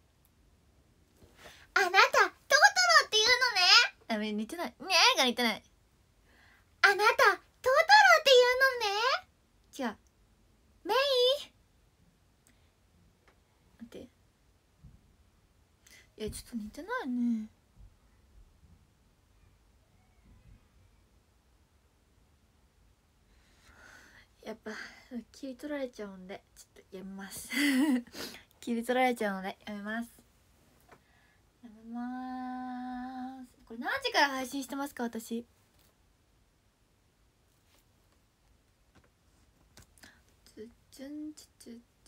あなたトトロって言うのね。あ、似てない。ねえが似てない。あなたトトロって言うのね。違う。メイ待って、いやちょっと似てないね。やっぱ切り取られちゃうんでちょっとやめます切り取られちゃうのでやめますやめます。これ何時から配信してますか？私ツチュンチュチュ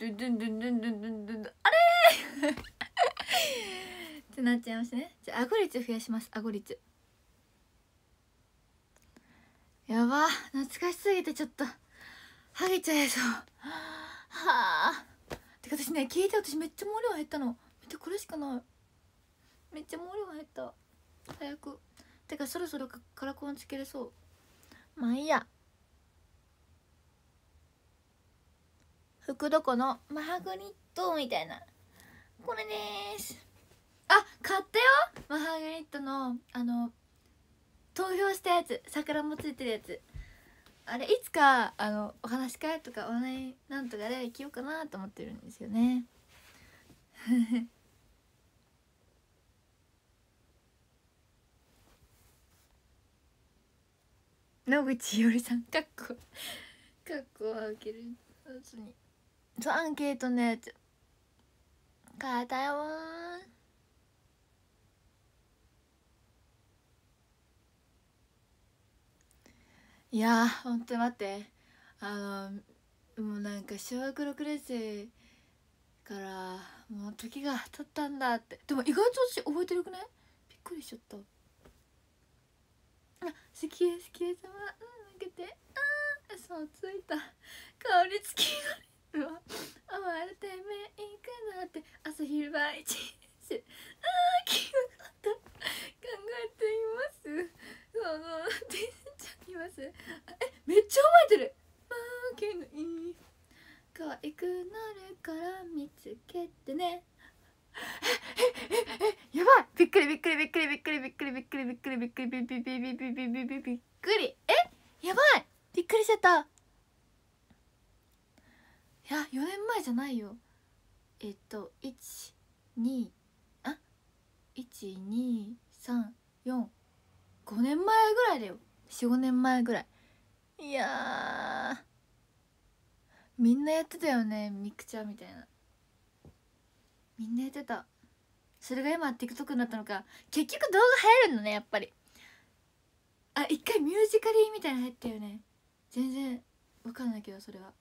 ドゥンドゥンドゥンドゥンドゥンドゥンドゥンあれーってなっちゃいますね。じゃあ顎率増やします。顎率やば、懐かしすぎてちょっとハゲちゃいそう。はあ。てか私ね、聞いて、私めっちゃ毛量減ったの。めっちゃこれしかない。めっちゃ毛量減った。早く。てかそろそろカラコンつけれそう。まあいいや。服どこのマハグニットみたいなこれでーす。あ、買ったよ、マハグニットのあの投票したやつ、桜もついてるやつ。あれいつかあのお話し会とかオンラインなんとかで着ようかなと思ってるんですよね野口いおりさんかっこかっこは受ける。本当にそう、アンケートのやつ買ったよー。いやーほんと待って、あのもうなんか小学ろくねん生からもう時が経ったんだって。でも意外と私覚えてるくない？びっくりしちゃった。あ、好き好き様、うん、開けて、あー、そうついた、香り付きのリップを終わるてめえいくなって朝昼晩一日あー、気がかった考えています。そうそうって言っちゃいます。あ、え、めっちゃ覚えてる。負けない可愛くなるから見つけてね。えやばい、びっくりびっくりびっくりびっくりびっくりびっくりびっくりびっくりびっくりびっくりびっくりびっくりびっくり、えやばい、びっくりしちゃった。いやよねんまえじゃないよ。えっといちにあいちにさんよんごねんまえぐらいだよ。よんごねんまえぐらい。いやみんなやってたよね、ミクチャみたいな。みんなやってた。それが今 TikTok になったのか。結局動画流行るのねやっぱり。あ、一回ミュージカリーみたいなの入ったよね。全然わかんないけど、それは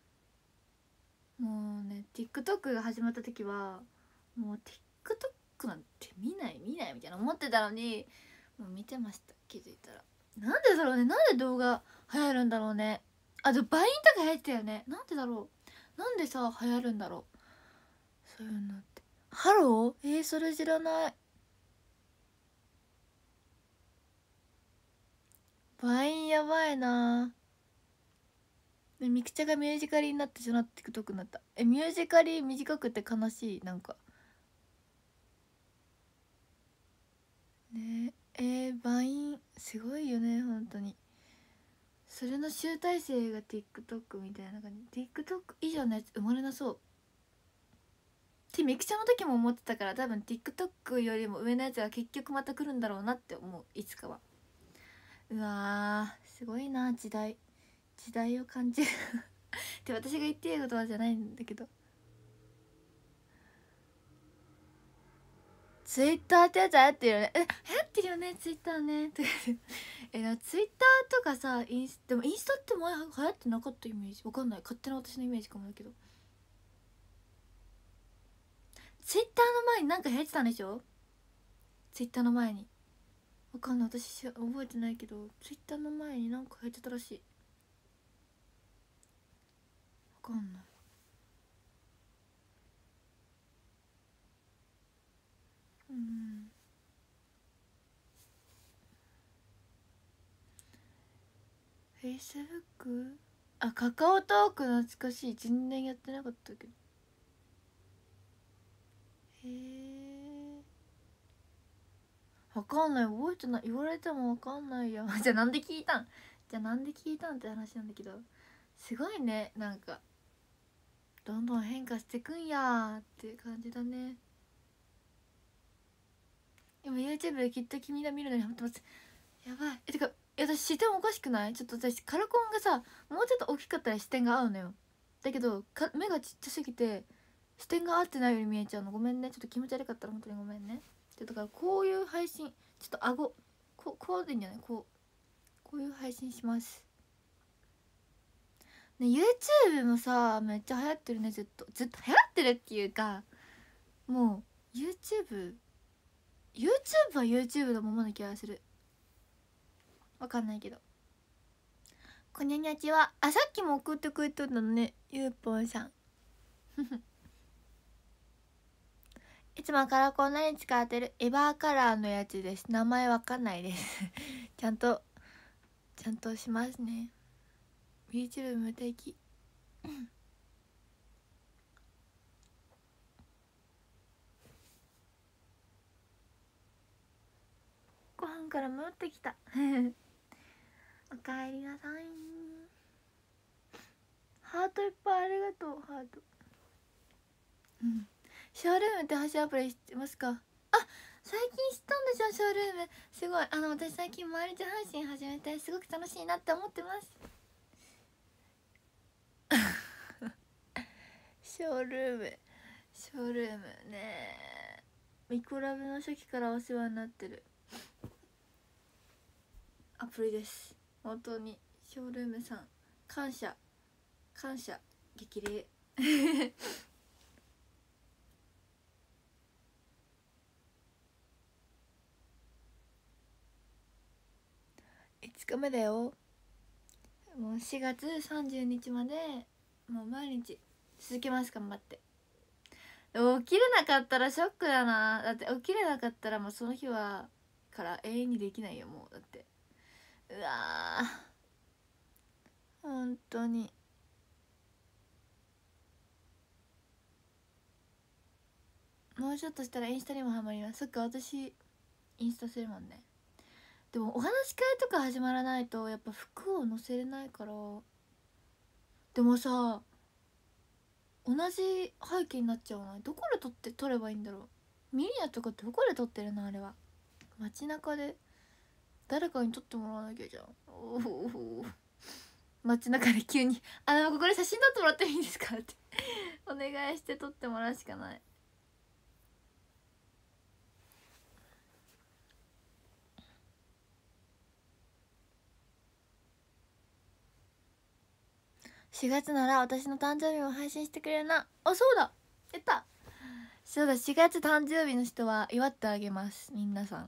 もうね TikTok が始まった時はもう TikTok なんて見ない見ないみたいな思ってたのに、もう見てました。気づいたら。なんでだろうね、なんで動画流行るんだろうね。あとバインとか流行ってたよね。なんでだろう、なんでさ流行るんだろう、そういうのって。ハロー、えー、それ知らない。バインやばいな。でミクチャがミュージカリーになってその後 TikTok になった。えミュージカリー短くて悲しい。なんかねえー、バインすごいよね本当に。それの集大成が TikTok みたいな感じ。 TikTok 以上のやつ生まれなそうってミクチャの時も思ってたから、多分 TikTok よりも上のやつが結局また来るんだろうなって思う、いつかは。うわーすごいな、時代時代を感じるって私が言っていいことはじゃないんだけど。ツイッターってやつ流行ってるよね。え流行ってるよねツイッターねえでもツイッターとかさインスでもインスタって前流行ってなかったイメージ。わかんない、勝手な私のイメージかもだけど。ツイッターの前になんか流行ってたんでしょ。ツイッターの前にわかんない、私覚えてないけどツイッターの前になんか流行ってたらしい。わかんない。うんフェイスブック、あカカオトーク懐かしい。全然やってなかったけど。へえわかんない、覚えてない。言われてもわかんないやじゃあなんで聞いたんじゃあなんで聞いたんって話なんだけど、すごいね、なんかどんどん変化してくんやーって感じだね。今 YouTube できっと君が見るのにハマってます。やばい。えてか私視点おかしくない？ちょっと私カラコンがさもうちょっと大きかったら視点が合うのよ。だけどか目がちっちゃすぎて視点が合ってないように見えちゃうの。ごめんね、ちょっと気持ち悪かったら本当にごめんね。だからこういう配信ちょっと顎こうこうでいいんじゃない？こうこういう配信します。 ね、YouTube もさめっちゃ流行ってるね。ずっとずっと流行ってるっていうか、もう YouTube YouTube は YouTube のままな気がする。わかんないけど。こにゃにゃちは、あ、さっきも送ってくれとったのね、ゆうぽんさん。いつもカラコン何使ってる？エバーカラーのやつです。名前わかんないですちゃんとちゃんとしますね。 YouTube 無敵ご飯から戻ってきたおかえりなさい。ハートいっぱいありがとう。ハート、うん、ショールームって橋アプリ知ってますか？あ、最近知ったんでしょ、ショールーム。すごい、あの私最近毎日配信始めてすごく楽しいなって思ってますショールーム、ショールームね、ミコラブの初期からお世話になってるアプリです。本当にショールームさん感謝感謝激励いつかめだよ。もうしがつさんじゅうにちまでもう毎日続けます。頑張って。起きれなかったらショックだな。だって起きれなかったらもうその日はから永遠にできないよ。もうだってうわー本当に。もうちょっとしたらインスタにもハマります。そっか、私インスタするもんね。でもお話し会とか始まらないとやっぱ服を載せれないから。でもさ、同じ背景になっちゃわない？どこで撮って撮ればいいんだろう。ミリアとかどこで撮ってるのあれは。街中で誰かに撮ってもらわなきゃじゃん。おお、街中で急に「あのここで写真撮ってもらってもいいですか?」ってお願いして撮ってもらうしかない。しがつなら私の誕生日を配信してくれるな。あ、そうだ、やった。そうだ、しがつ誕生日の人は祝ってあげます。皆さん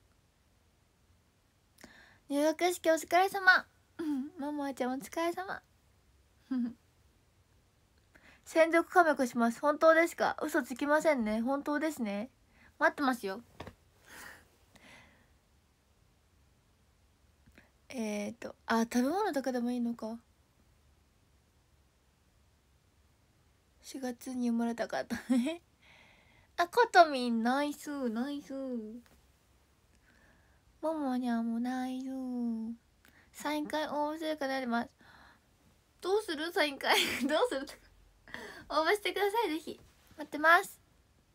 入学式お疲れ様。ママちゃんお疲れ様専属カメコします。本当ですか？嘘つきませんね。本当ですね。待ってますよ。えっとあ、食べ物とかでもいいのか。しがつに生まれたかったあ、ことみんナイスナイス。ももにゃんもナイス。サイン会応募するかなります。どうする？サイン会どうする？応募してください。ぜひ待ってます。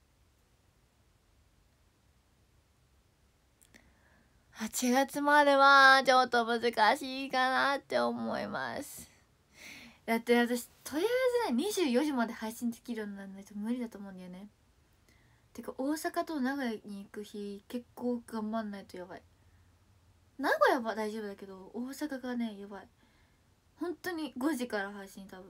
はちがつまではちょっと難しいかなって思います。だって私とりあえずねにじゅうよじまで配信できるようにならないと無理だと思うんだよね。てか大阪と名古屋に行く日結構頑張んないとやばい。名古屋は大丈夫だけど大阪がねやばい。本当にごじから配信。多分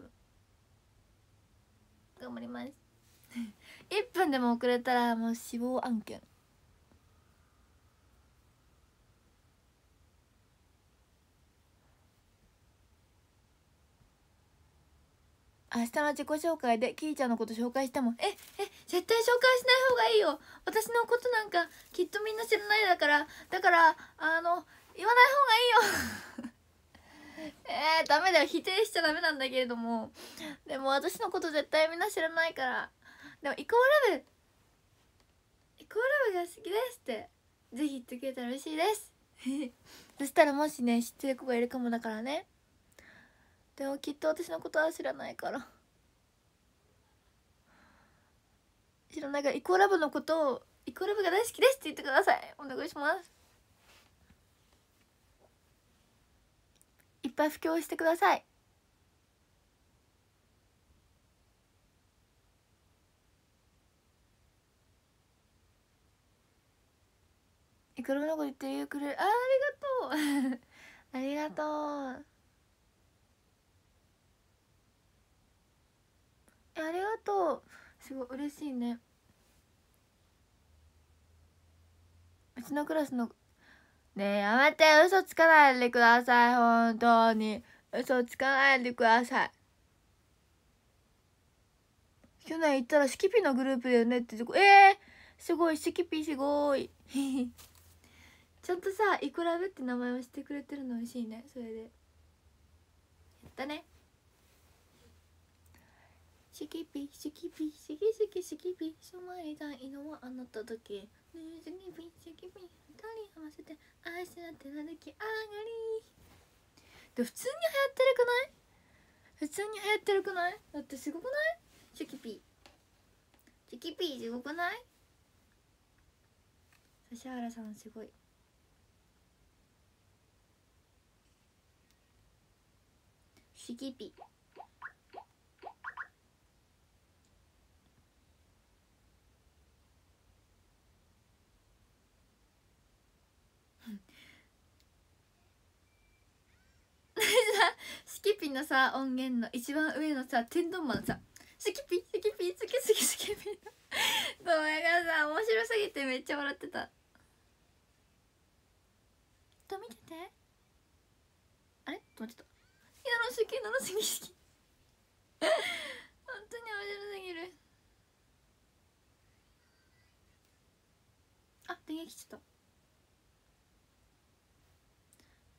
頑張りますいっぷんでも遅れたらもう死亡案件。明日の自己紹介でキーちゃんのこと紹介してもええ絶対紹介しない方がいいよ。私のことなんかきっとみんな知らないだからだからあの言わない方がいいよえー、ダメだよ。否定しちゃダメなんだけれども、でも私のこと絶対みんな知らないから。でもイコーラブイコーラブが好きですってぜひ言ってくれたら嬉しいですそしたらもしね知ってる子がいるかもだからね。でもきっと私のことは知らないから知らないからイコーラブのことをイコーラブが大好きですって言ってください。お願いします。いっぱい布教してください。イコーラブのこと言ってくれる。あありがとうありがとう。 え、ありがとう。すごい嬉しいね。うちのクラスのねえ、やめて、嘘つかないでください。本当に嘘つかないでください。去年行ったらシキピのグループだよねってとこ。えー、すごい、シキピすごいちゃんとさ、イコラブって名前をしてくれてるの嬉しいね。それでやったね。シキピシキピシキシキシキピしょまりたいのはあなただけねえシキピシキピ二人合わせて愛しなってなるきあがりで普通に流行ってるくない？普通に流行ってるくない？だってすごくない？シキピシキピすごくない？指原さんすごい。シキピシキピのさ音源の一番上のさ天丼マンさシキピシキピシキシキシキピ動画がさ面白すぎてめっちゃ笑ってた。と見ててあれ止まってた。やろすぎやろすぎすぎ本当に面白すぎる。あ、電源来ちゃった。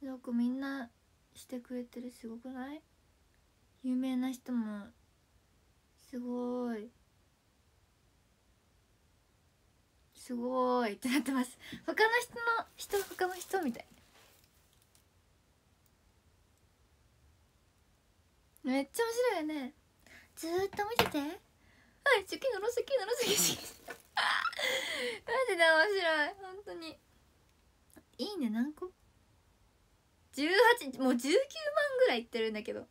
よくみんなしてくれてる。すごくない？有名な人もすごいすごいってなってます。他の人の人他の人みたい。めっちゃ面白いよね。ずーっと見てて。はい、好きなの好きなの好き好きマジで面白い本当に。いいね何個？じゅうはち、もうじゅうきゅうまんぐらいいってるんだけど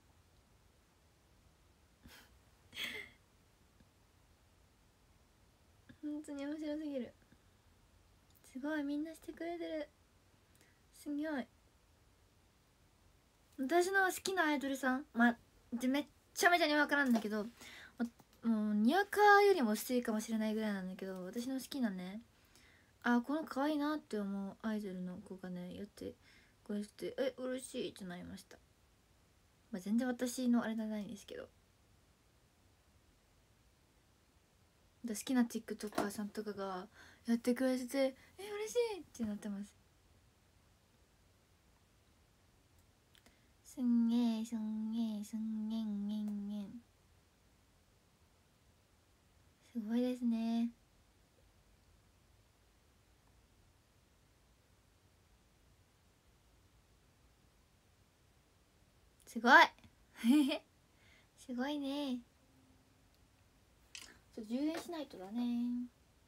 本当に面白すぎる。すごいみんなしてくれてる。すごい。私の好きなアイドルさんまめっちゃめちゃにわかなんだけど、もうにわかよりも薄いかもしれないぐらいなんだけど、私の好きなね、あこの可愛いなって思うアイドルの子がねやってこれしてえ嬉しいってなりました。まあ全然私のあれじゃないんですけど、好きな TikToker さんとかがやってくれててえ嬉しいってなってます。すんげえすんげえすんげんげんげんすごいですね。すごいすごいね。ちょっと充電しないとだね。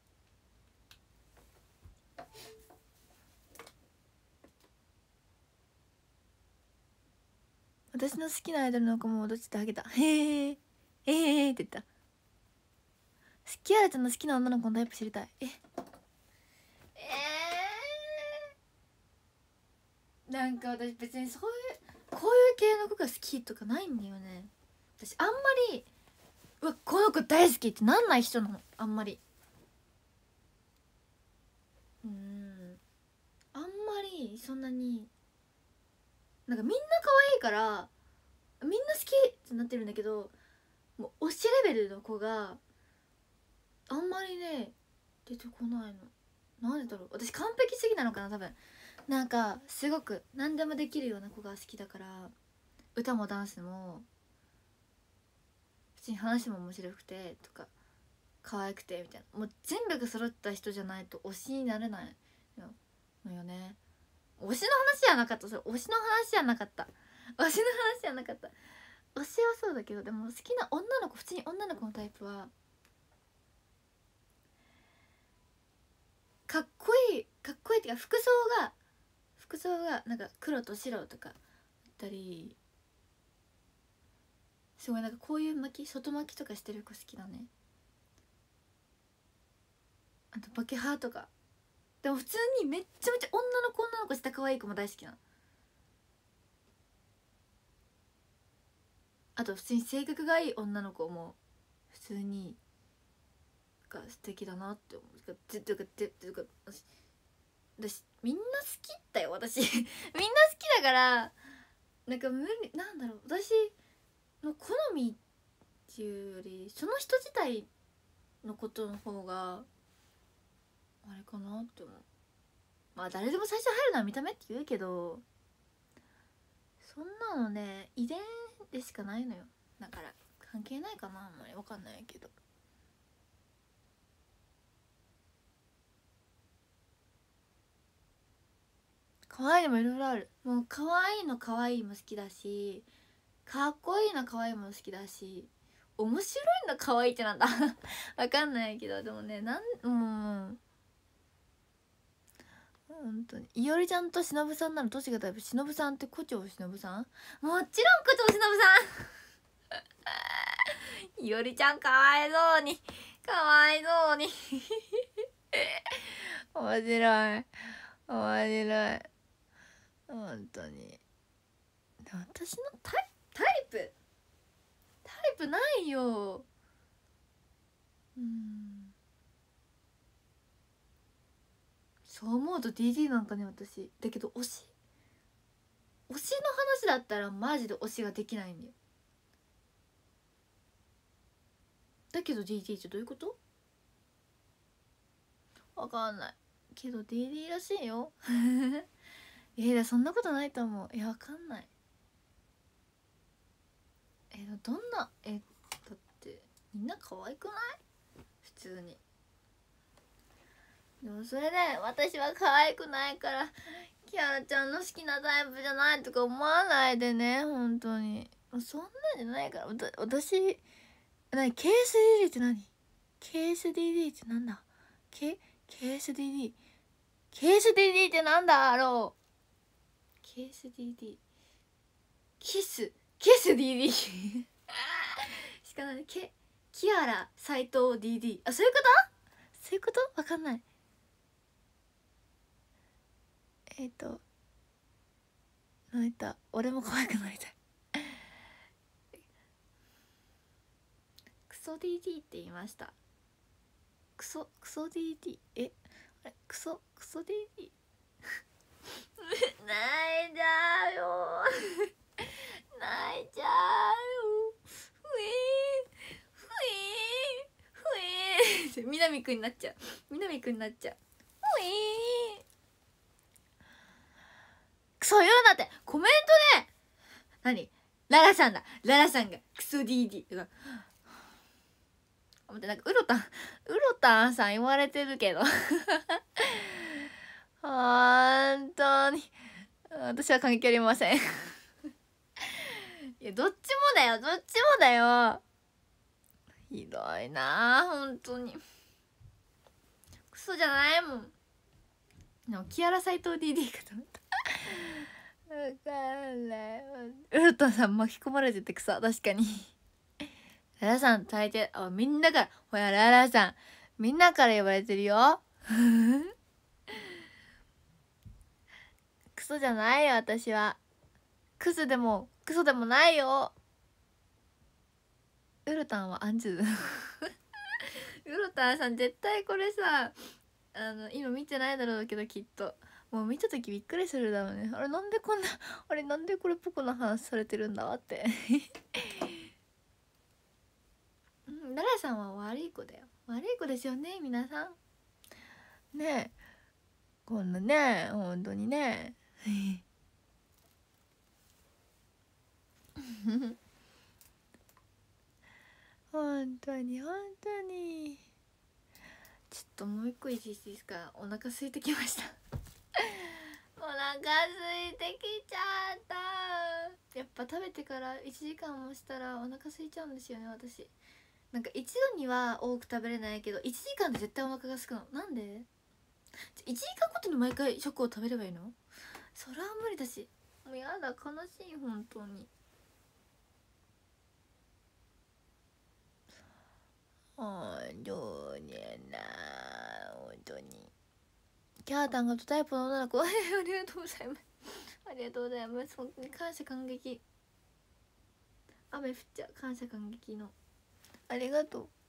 私の好きなアイドルの子も踊っててあげた。へえええって言った。スキアラちゃんの好きな女の子のタイプ知りたい。ええー、なんか私別にそういうこういう系の子が好きとかないんだよね。私あんまりうわこの子大好きってなんない人なの。あんまりうんあんまりそんなになんかみんな可愛いからみんな好きってなってるんだけど、もう推しレベルの子があんまりね出てこないの。なんでだろう。私完璧すぎなのかな多分。なんかすごく何でもできるような子が好きだから、歌もダンスも普通に話も面白くてとか可愛くてみたいな、もう全部が揃った人じゃないと推しになれないのよね。推しの話じゃなかった。それ推しの話じゃなかった推しの話じゃなかった。推しはそうだけど、でも好きな女の子、普通に女の子のタイプはかっこいいかっこいいっていうか服装が服装がなんか黒と白とかだったり、すごいなんかこういう巻き外巻きとかしてる子好きだね。あとバケハーとか。でも普通にめっちゃめちゃ女の子女の子した可愛い子も大好きなの。あと普通に性格がいい女の子も普通にが素敵だなって思う。ていうかていうか私みんな好きだよ私みんな好きだからなんか無理なんだろう私の好みっていうよりその人自体のことの方があれかなって思う。まあ誰でも最初入るのは見た目って言うけどそんなのね遺伝でしかないのよ。だから関係ないかな。あんまり分かんないけど可愛いのもいろいろある。もう可愛いの可愛いも好きだしかっこいいの可愛いも好きだし面白いの可愛いってなんだわかんないけどでもねなんもう本当にいおりちゃんとしのぶさんならどっちがタイプ？しのぶさんって胡蝶しのぶさん？もちろん胡蝶しのぶさんいおりちゃんかわいそうにかわいそうに面白い面白い本当に。私のタイタイプタイプないよ。うんそう思うと ディーディー なんかね私だけど推し推しの話だったらマジで推しができないんだよ。だけど ディーディー ってどういうこと？わかんないけど ディーディー らしいよえー、そんなことないと思う。いやわかんない。えー、どんなえだってみんな可愛くない？普通に。でもそれで私は可愛くないからキアラちゃんの好きなタイプじゃないとか思わないでね本当に。そんなんじゃないから私何 ケーエスディーディー って何 ケーエスディーディー ってなんだ K KSDD KSDD ってなんだろう ケーエスディーディー キスキス ディーディー しかないケキアラ斎藤 ディーディー あそういうことそういうことわかんない。えっ、ー、と泣いた俺も可愛くなりたいクソ ディーディー って言いました。クソクソ ディーディー えあれクソクソ ディーディー 泣いちゃうよ泣いちゃうよふえふえふえ南くんになっちゃう南くんになっちゃうふえクソ言うなってコメントで何ララさんだララさんがクソ ディーディー とか待ってなんかウロタンウロタンさん言われてるけど本当に私は関係ありませんいやどっちもだよどっちもだよひどいな本当にクソじゃないもん。でもキアラ斎藤 ディーディー かと思ったわかんないウロタンさん巻き込まれててくさ確かにララさん大抵あみんなからほらララさんみんなから言われてるよクソじゃないよ私は。クソでもクソでもないよ。ウルタンはアンジュウルタンさん絶対これさあの今見てないだろうけどきっともう見た時びっくりするだろうね。あれなんでこんなあれなんでこれポコな話されてるんだってララさんは悪い子だよ悪い子ですよね皆さんねえこんなね本当にね本当に本当にちょっともう一個いいですか。お腹空いてきましたお腹空いてきちゃった。やっぱ食べてからいちじかんもしたらお腹空いちゃうんですよね私。なんか一度には多く食べれないけどいちじかんで絶対お腹が空くの。なんでいちじかんごとに毎回食を食べればいいの？それは無理だしもうやだ悲しい本当に。本当にな本当に。キャータンがドタイプの女の子ありがとうございますありがとうございます本当に感謝感激。雨降っちゃう感謝感激のありがとう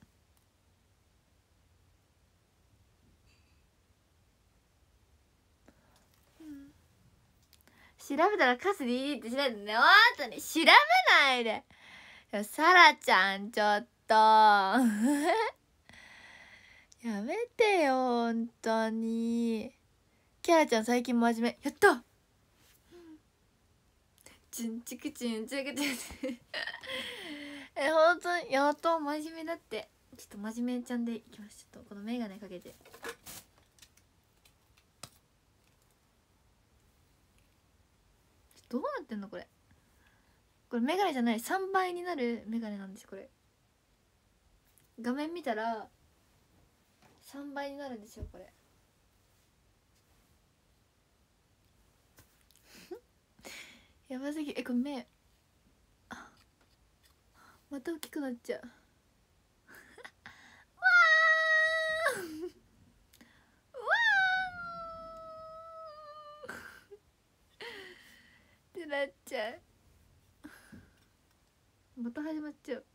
調べたらカス ディーディー って調べてね、本当に調べないで。サラちゃんちょっとやめてよ本当に。キャラちゃん最近真面目。やった。チンチクチンチクチンえ、本当にやっと真面目だって。ちょっと真面目ちゃんでいきます。ちょっとこのメガネかけて。どうなってんのこれ。これメガネじゃない、さんばいになるメガネなんです。これ画面見たらさんばいになるんですよこれやばすぎ。え、これ目また大きくなっちゃうわーわーってなっちゃう。また始まっちゃう。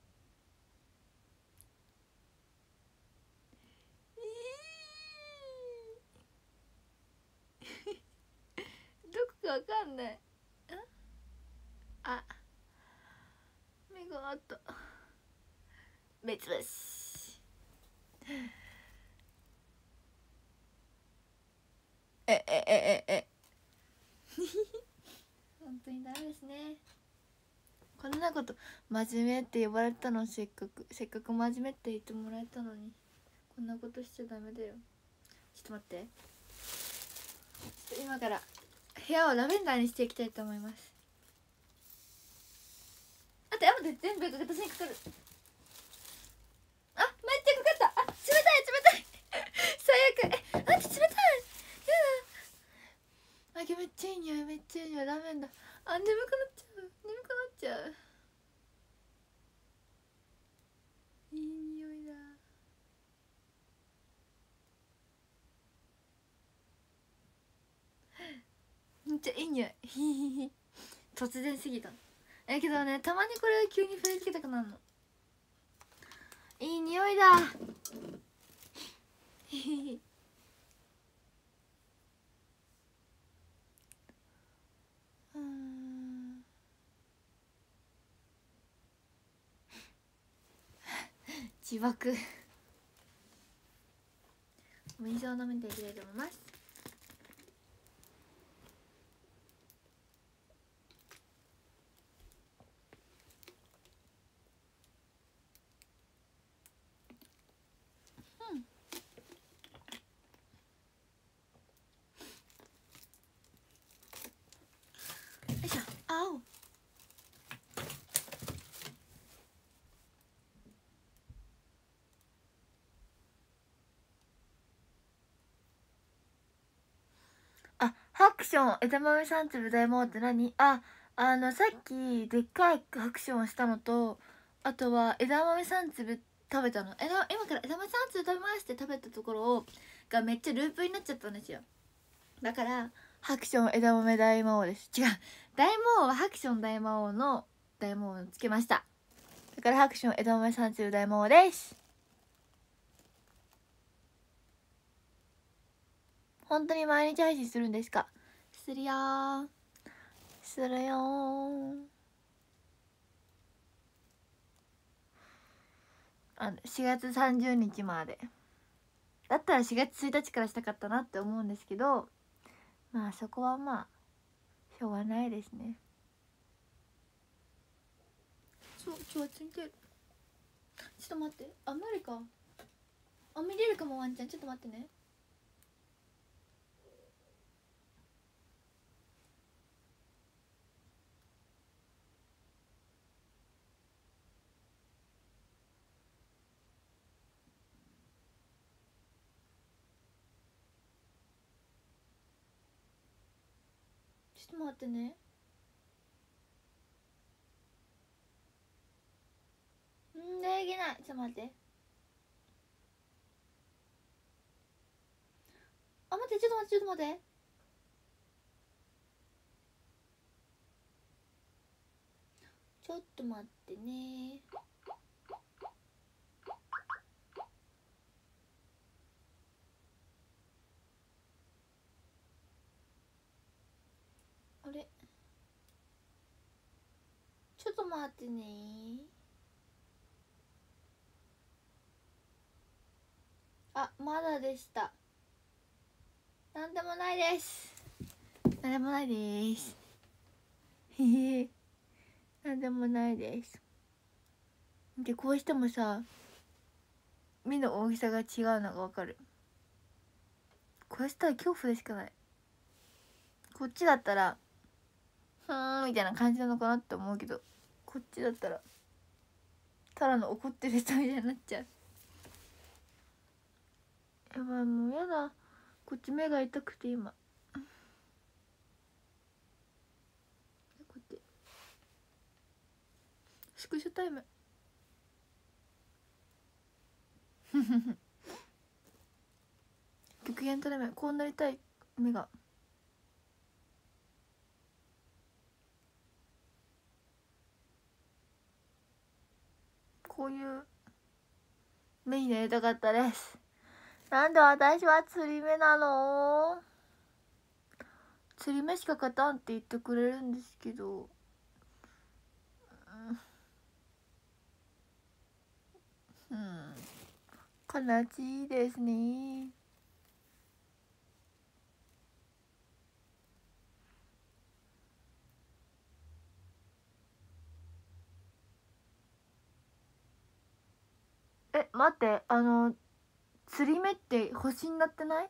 どこかわかんない。あ、目があった。目つぶし。えええええ本当にダメですね。こんなこと真面目って呼ばれたの。せっかくせっかく真面目って言ってもらえたのにこんなことしちゃダメだよ。ちょっと待って、ちょっと今から部屋をラベンダーにしていきたいと思います。あとやめて、全部私にかかる。あ、めっちゃかかった。あ、冷たい冷たい最悪。え、待って、冷たい。やだ。あ、めっちゃいい匂い、めっちゃいい匂い。ラベンダー。あ、眠くなっちゃう、眠くなっちゃう。いい匂いだ。めっちゃいい匂い突然すぎた。え、けどね、たまにこれ急に振り付けたくなるの。いい匂いだうん、自爆お水を飲めていきたいと思います。うん、よいしょ。あお、あ、ハクション枝豆さん粒大魔王って何？あ、あのさっきでっかいハクションをしたのと、あとは枝豆さん粒食べたの。枝今から枝豆さん粒食べますって食べたところをがめっちゃループになっちゃったんですよ。だからハクション枝豆大魔王です。違う、大魔王はハクション大魔王の大魔王をつけました。だからハクション枝豆さん粒大魔王です。本当に毎日配信するんですか？するよー、するよー。あのしがつさんじゅうにちまでだったらしがつついたちからしたかったなって思うんですけど、まあそこはまあしょうがないですね。そう、今日はついてる。ちょっと待って、あ、無理か、あ、見れるかもワンちゃん。ちょっと待ってね。ちょっと待ってね。んできない。ちょっと待って、あ、待って、ちょっと待って、ちょっと待って、ちょっと待ってね。あれ、 待ってね。あ、まだでした。なんでもないです。なんでもないです。へへ。なんでもないです。で、こうしてもさ、目の大きさが違うのがわかる。こうしたら恐怖でしかない。こっちだったらふーんみたいな感じなのかなって思うけど、こっちだったらただの怒ってる人みたいになっちゃう。やばい、もうやだ。こっち目が痛くて今。こっちスクショタイム。極限トレメ、こうなりたい。目がこういう目になりたかったです。なんで私は釣り目なの？釣り目しか勝たんって言ってくれるんですけど、うん、うん、悲しいですね。え、待って、あの釣り目って星になってない？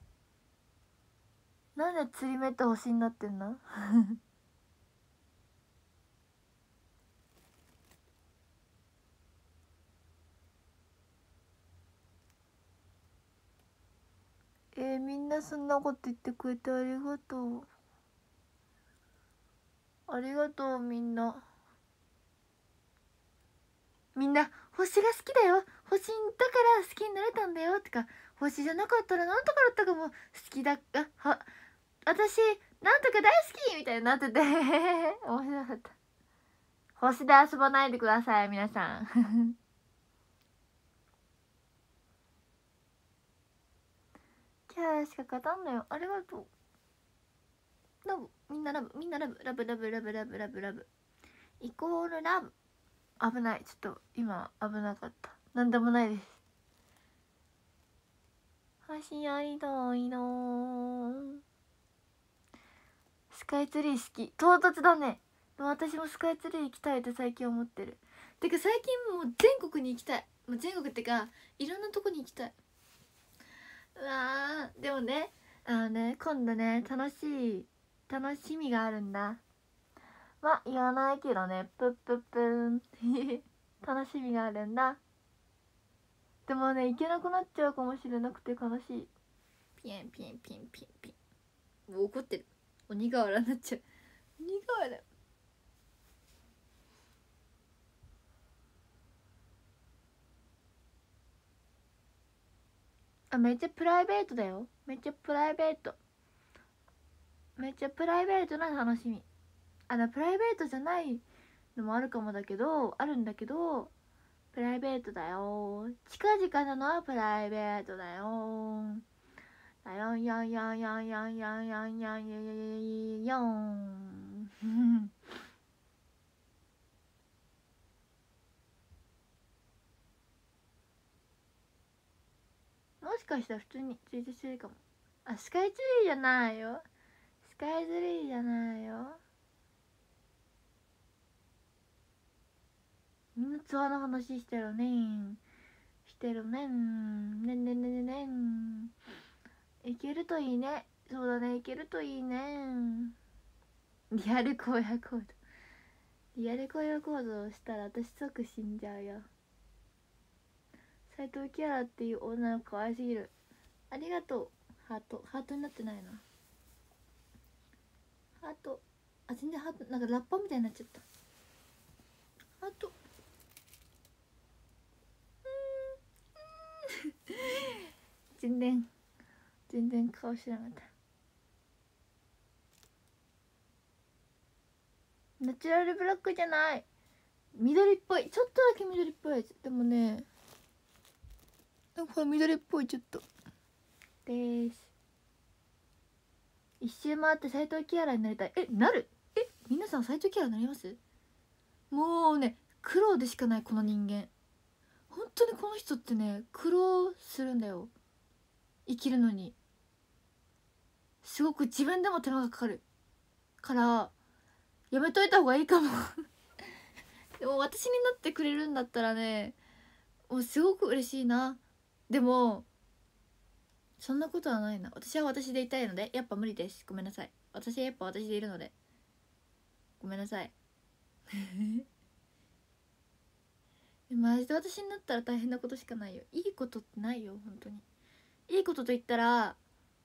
なんで釣り目って星になってんの？えー、みんなそんなこと言ってくれてありがとう。ありがとうみんな。みんな星が好きだよ、星だから好きになれたんだよとか、星じゃなかったらなんとかだったかも、好きだあは私なんとか大好きみたいになってて面白かった。星で遊ばないでください皆さん。キャラしか勝たんのよ。ありがとう。ラブ、みんなラブ、みんなラブ、ラブラブラブラブラブラブイコールラブ。危ない、ちょっと今危なかった。なんでもないです。星やりたいの。スカイツリー好き。唐突だね。私もスカイツリー行きたいって最近思ってる。てか最近もう全国に行きたい。もう全国ってかいろんなとこに行きたい。うわー、でもね、あのね、今度ね、楽しい楽しみがあるんだ。まあ言わないけどね、プップップーン楽しみがあるんだ。でもね、行けなくなっちゃうかもしれなくて悲しい。ピンピンピンピンピン。もう怒ってる。鬼瓦になっちゃう。鬼瓦。あ、めっちゃプライベートだよ。めっちゃプライベート。めっちゃプライベートな楽しみ。あのプライベートじゃないのもあるかもだけど、あるんだけど、プライベートだよ。近々なのはプライベートだよ。だよんよんよんよんよんよんよんよんよん。もしかしたら普通についてするかも。あ、スカイツリーじゃないよ。スカイツリーじゃないよ。みんなツアーの話してるね。してるねん。ねんねんねんねん。いけるといいね。そうだね、いけるといいね。リアル荒野行動。リアル荒野行動をしたら私即死んじゃうよ。斎藤キャラっていう女の子可愛すぎる。ありがとう。ハートハートになってないな。ハート、あ、全然ハート、なんかラッパみたいになっちゃった。ハート。全然全然顔知らなかった。ナチュラルブラックじゃない、緑っぽい、ちょっとだけ緑っぽいやつ。でもね、なんかこれ緑っぽいちょっとです。一周回って斎藤キアラになりたい。え、なる？え、皆さん斎藤キアラになります？ もうね苦労でしかないこの人間。本当にこの人ってね苦労するんだよ生きるのに。すごく自分でも手間がかかるからやめといた方がいいかもでも私になってくれるんだったらねもうすごく嬉しいな。でもそんなことはないな。私は私でいたいのでやっぱ無理です。ごめんなさい。私はやっぱ私でいるのでごめんなさいマジで私になったら大変なことしかないよ。いいことってないよ本当に。いいことと言ったら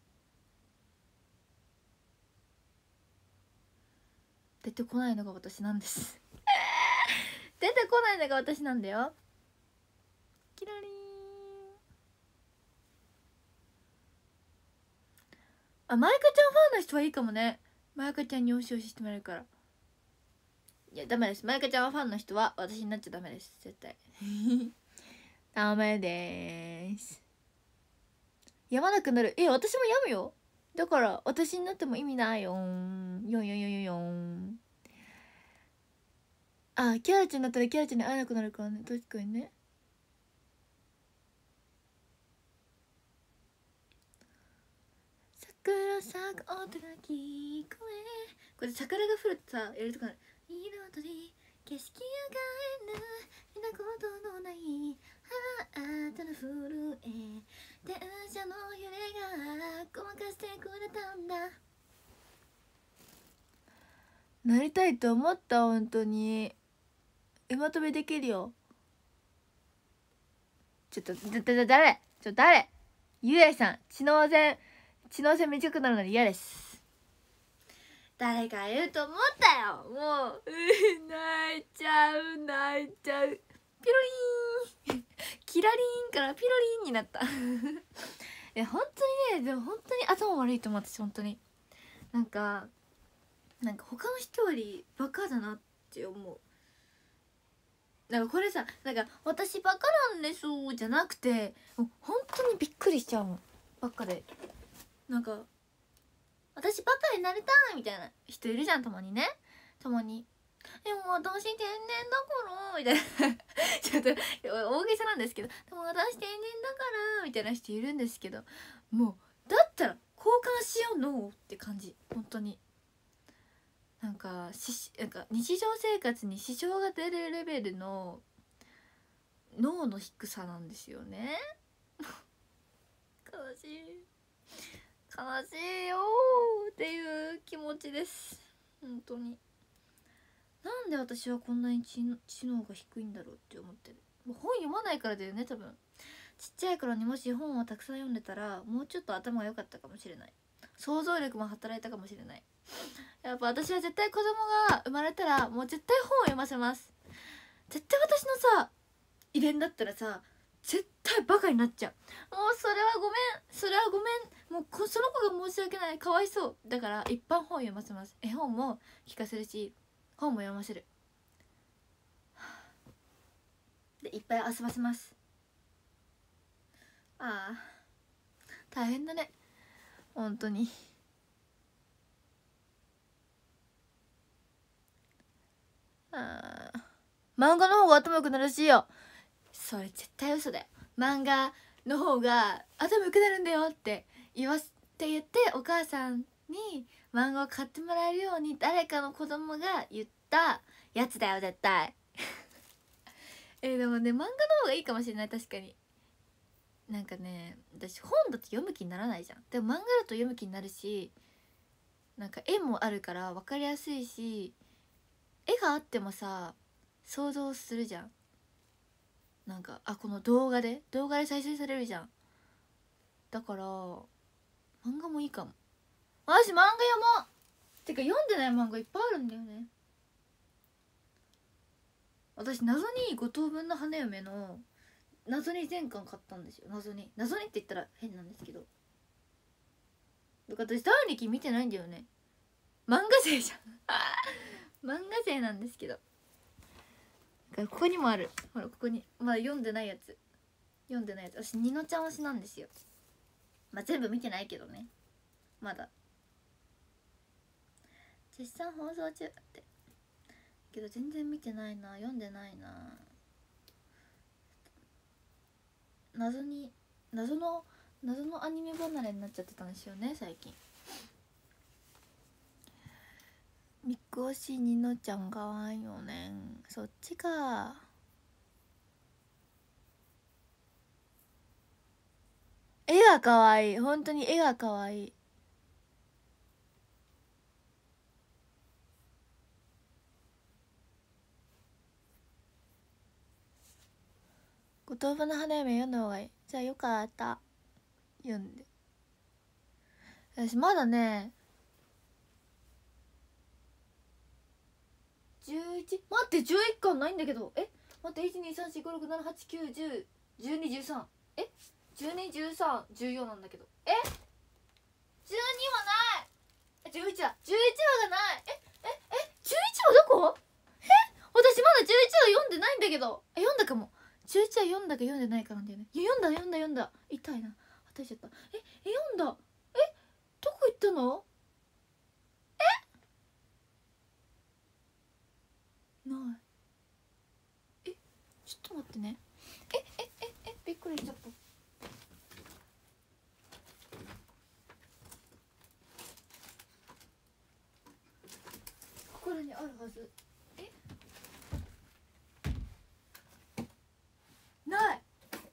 出てこないのが私なんです出てこないのが私なんだよ。キラリン。あ、マイカちゃんファンの人はいいかもね。マイカちゃんにおしおししてもらえるから。いやダメです。マイカちゃんはファンの人は私になっちゃダメです絶対ダメでーす。やまなくなる。え、私もやむよ。だから私になっても意味ないよー。よんよんよんよんよん。あ、キャラちゃんだったらキャラちゃんに会えなくなるからね。確かにね。桜咲く音が聞こえ。これ桜が降るってさやるとかなる。彩り景色が変える見たことのないハートの震え電車の揺れがごまかしてくれたんだ。なりたいと思った本当に。今飛びできるよ。ちょっとだだだ誰ちょっと誰ゆえさん知能線知能線短くなるので嫌です。誰か言うと思ったよ。もう泣いちゃう泣いちゃう。ピロリーンキラリンからピロリンになったいや本当にねでも本当に頭悪いと思う私本当に。なんかなんか他の人よりバカだなって思う。なんかこれさなんか私バカなんですじゃなくてもう本当にびっくりしちゃうもんばっかで。なんか私バカになりたいみたいな人いるじゃんたまにね。たまにでも私天然だからみたいなちょっと大げさなんですけどでも私天然だからみたいな人いるんですけどもうだったら交換しようのって感じ本当に。なんかしなんか日常生活に支障が出るレベルの脳の低さなんですよね悲しい悲しいよっていう気持ちです本当に。なんで私はこんなに知知能が低いんだろうって思ってる。もう本読まないからだよね多分。ちっちゃい頃にもし本をたくさん読んでたらもうちょっと頭が良かったかもしれない。想像力も働いたかもしれない。やっぱ私は絶対子供が生まれたらもう絶対本を読ませます。絶対私のさ遺伝だったらさ絶対バカになっちゃう。もうそれはごめんそれはごめんもうこその子が申し訳ないかわいそうだからいっぱい本を読ませます。絵本も聞かせるし本も読ませるでいっぱい遊ばせます。ああ大変だね本当に。あ漫画の方が頭良くなるらしいよ。それ絶対嘘だよ。漫画の方が頭良くなるんだよって言わせて言ってお母さんに漫画を買ってもらえるように誰かの子供が言ったやつだよ絶対えでもね漫画の方がいいかもしれない確かに。なんかね私本だと読む気にならないじゃん。でも漫画だと読む気になるしなんか絵もあるから分かりやすいし絵があってもさ想像するじゃん。なんかあこの動画で動画で再生されるじゃん。だから漫画もいいかも。私漫画読もうてか読んでない漫画いっぱいあるんだよね。私謎に五等分の花嫁の謎に全巻買ったんですよ。謎に謎にって言ったら変なんですけどだから私第二期見てないんだよね。漫画生じゃん漫画生なんですけどここにもあるほらここにまだ読んでないやつ読んでないやつ私ニノちゃん推しなんですよ。まあ全部見てないけどねまだ絶賛放送中ってけど全然見てないな、読んでないな。謎に謎の謎のアニメ離れになっちゃってたんですよね最近。みくおしにのちゃんかわいいよね。そっちか。絵がかわいい、本当に絵がかわいい。言葉の花嫁読んだ方がいい。じゃあよかった、読んで。私まだねじゅういち、待ってじゅういっかんないんだけど。え待って、いちにさんしごろくななはちきゅうじゅうじゅうにじゅうさん、えじゅうにじゅうさんじゅうよんなんだけど、えじゅうにはない。じゅういちだ、じゅういちわがない。えええじゅういちわどこ。え私まだじゅういちわ読んでないんだけど。え読んだかも。じゅういちわ読んだか読んでないかなんだよね。いや読んだ読んだ読んだ。痛いな、当たっちゃった。ええ読んだ。えどこ行ったの。えない。えちょっと待ってね。ええええびっくりしちゃった。ここにあるはず。えない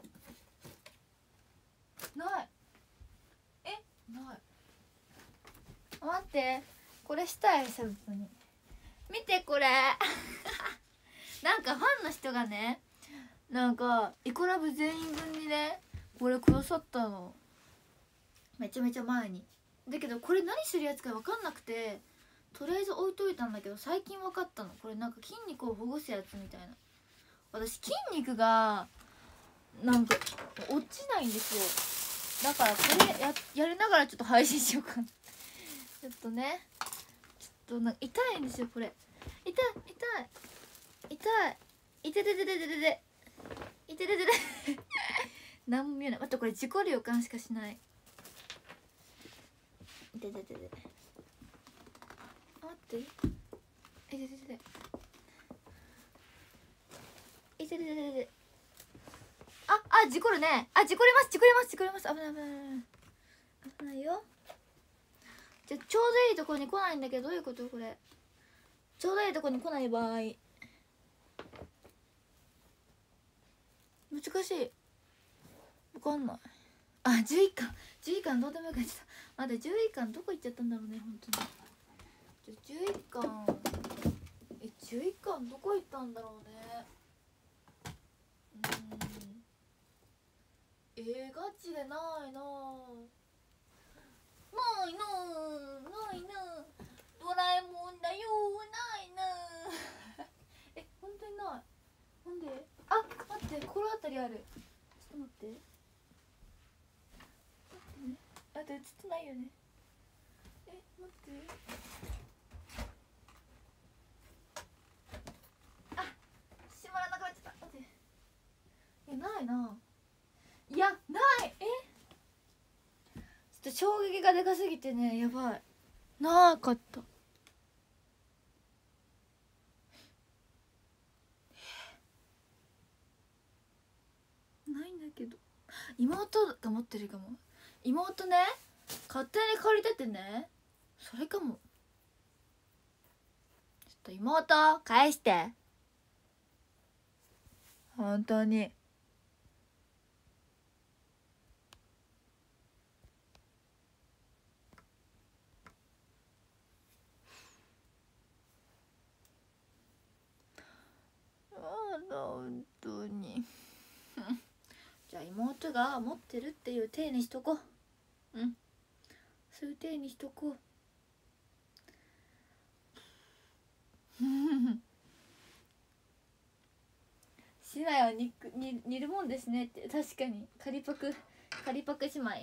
ないえない。待って、これしたい。久々に見てこれなんかファンの人がね、なんかイコラブ全員分にねこれくださったの、めちゃめちゃ前に。だけどこれ何するやつか分かんなくて、とりあえず置いといたんだけど、最近分かったの。これなんか筋肉をほぐすやつみたいな。私筋肉がなんか落ちないんですよ。だからこれ や, やりながらちょっと配信しようかなちょっとね、ちょっとなんか痛いんですよこれ。痛い痛い痛い痛いててててててて痛いてててて何も見えない。待って、これ自己予感しかしない。痛いてててて待って、痛いてててて痛いててててああ事故るね。あ事故ります事故ります事故ります。危ない危ない危ないよ。じゃあちょうどいいところに来ないんだけど、どういうことこれ。ちょうどいいところに来ない場合難しい。分かんない。あじゅういっかんじゅういっかんどうでもよくなっちゃった。待ってじゅういっかんどこ行っちゃったんだろうね本当に。じゅういっかんえじゅういっかんどこ行ったんだろうね。うんえー、ガチでないなないなないなドラえもんだよないなえ本当にない。なんで。あ待って、心当たりある。ちょっと待って待ってね。あと映ってないよね。え待ってあ閉まらなくなっちゃった。待ってえないな。いやないえちょっと衝撃がでかすぎてねやばい。なかった。ないんだけど、妹が持ってるかも。妹ね勝手に借りててね、それかも。ちょっと妹返して、本当に。あら本当にじゃあ妹が持ってるっていう体にしとこう。うんそういう体にしとこう姉妹はにに似るもんですねって。確かに仮パク仮パク姉妹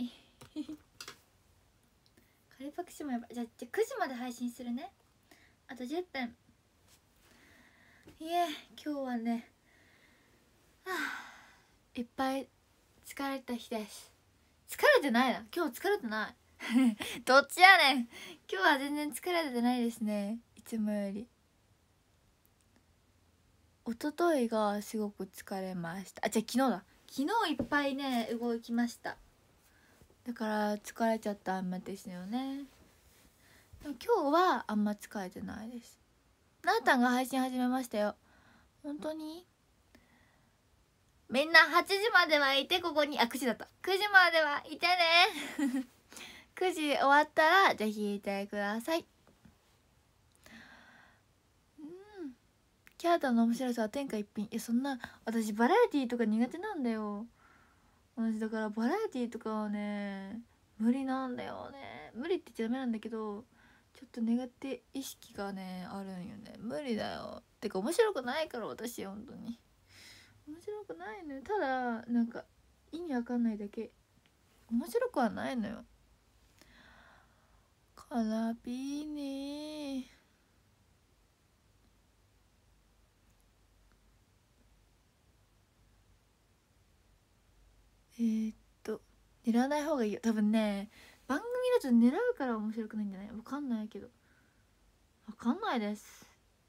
仮パク姉妹。じゃあじゃあくじまで配信するね。あとじゅっぷん。いえ今日はねはあいっぱい疲れた日です。疲れてないな、今日疲れてないどっちやねん。今日は全然疲れてないですね、いつもより。 一昨日がすごく疲れました。あ、じゃあ昨日だ。昨日いっぱいね動きました。だから疲れちゃったんですよね。でも今日はあんま疲れてないです。なーたんが配信始めましたよ。本当にみんなはちじまではいて、ここに、あくじだった、くじまではいてねくじ終わったらぜひいてください。うん、キャータの面白さは天下一品。いや、そんな、私バラエティーとか苦手なんだよ。私だからバラエティーとかはね無理なんだよね。無理って言っちゃダメなんだけど、ちょっと苦手意識がねあるんよね。無理だよ。てか面白くないから、私本当に面白くないのよ。ただなんか意味わかんないだけ。面白くはないのよ。カラビーねえー、っと狙わない方がいいよ多分ね。番組だと狙うから面白くないんじゃない？わかんないけど、わかんないです。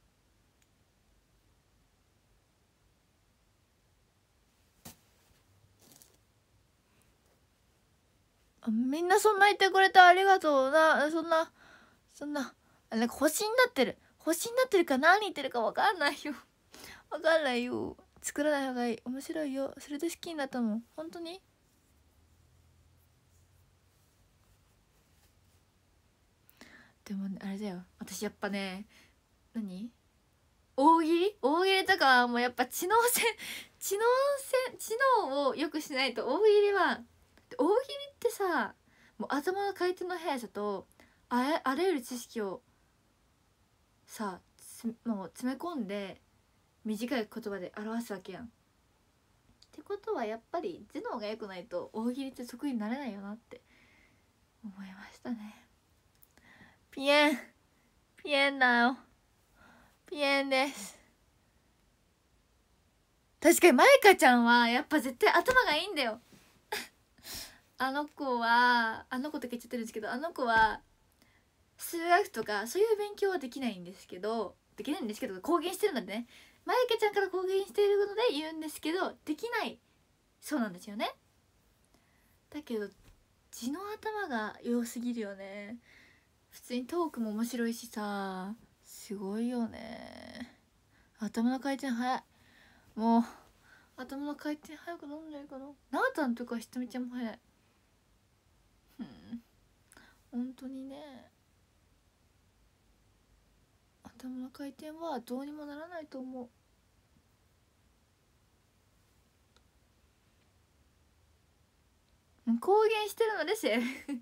あ、みんなそんな言ってくれてありがとうな。そんなそんななんか星になってる星になってるか何言ってるかわかんないよわかんないよ。作らない方がいい。面白いよ。それで好きになったもん。本当に。でもね、あれだよ、私やっぱね、何大喜利大喜利とかはもうやっぱ知能戦知能戦知能をよくしないと。大喜利は大喜利ってさ、もう頭の回転の速さとああらゆる知識をさつもう詰め込んで短い言葉で表すわけやん。ってことはやっぱり頭脳が良くないと大喜利って得意になれないよなって思いましたね。ピエンピエンだよ。ピエンです。確かにマイカちゃんはやっぱ絶対頭がいいんだよあの子はあの子って言っちゃってるんですけど、あの子は数学とかそういう勉強はできないんですけどできないんですけど公言してるのでね、マイカちゃんから公言しているので言うんですけど、できないそうなんですよね。だけど字の頭が良すぎるよね。普通にトークも面白いしさ、すごいよね。頭の回転早い。もう頭の回転早くなんないかな。なあたんとかひとみちゃんも早い。うん本当にね、頭の回転はどうにもならないと思う。公言してるのでセーフ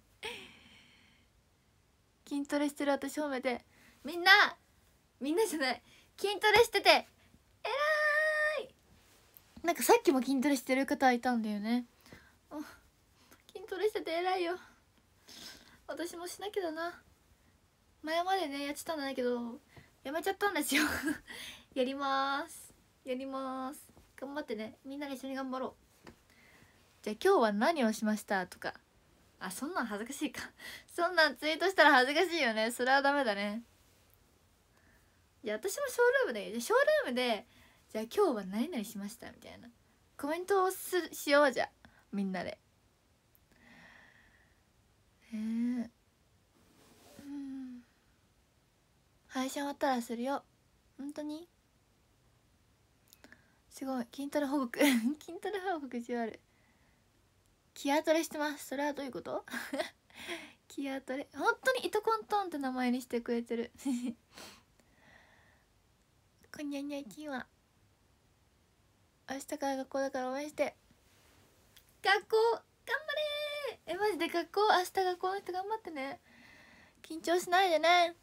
筋トレしてる私褒めて。みんなみんなじゃない、筋トレしててえらい。なんかさっきも筋トレしてる方いたんだよね。筋トレしててえらいよ。私もしなきゃだな。前までねやってたんだけどやめちゃったんですよやりますやります頑張ってね、みんなで一緒に頑張ろう。じゃあ今日は何をしましたとか、あ、そんなん恥ずかしいかそんなんツイートしたら恥ずかしいよね。それはダメだね。いや私もショールームでショールームでじゃあ今日は何々しましたみたいなコメントをすしよう。じゃあみんなで。えー、うん配信終わったらするよ。本当にすごい。筋トレ報告筋トレ報告じある。気アトレしてます。それはどういうこと気アトレ本当に糸コントンって名前にしてくれてるこんにゃにゃきは明日から学校だから応援して。学校頑張れー。えマジで学校明日学校の人頑張ってね。緊張しないでね。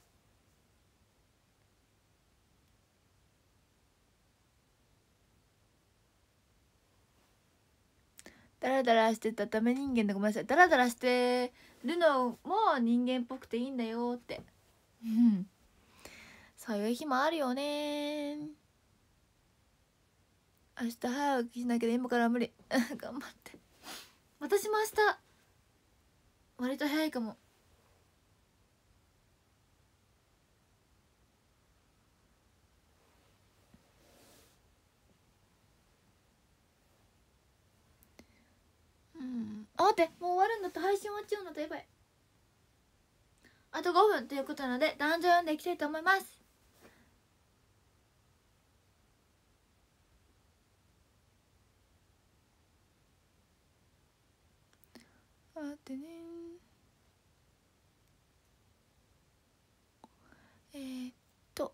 ダラダラしてたダメ人間でごめんなさい。ダラダラしてるのも人間っぽくていいんだよってうんそういう日もあるよね。明日早起きしなきゃ今から無理頑張って。私も明日割と早いかも。 待って、もう終わるんだって、配信終わっちゃうんだって。やばい。あとごふんということなので、男女読んでいきたいと思います。待ってねー。えー、っと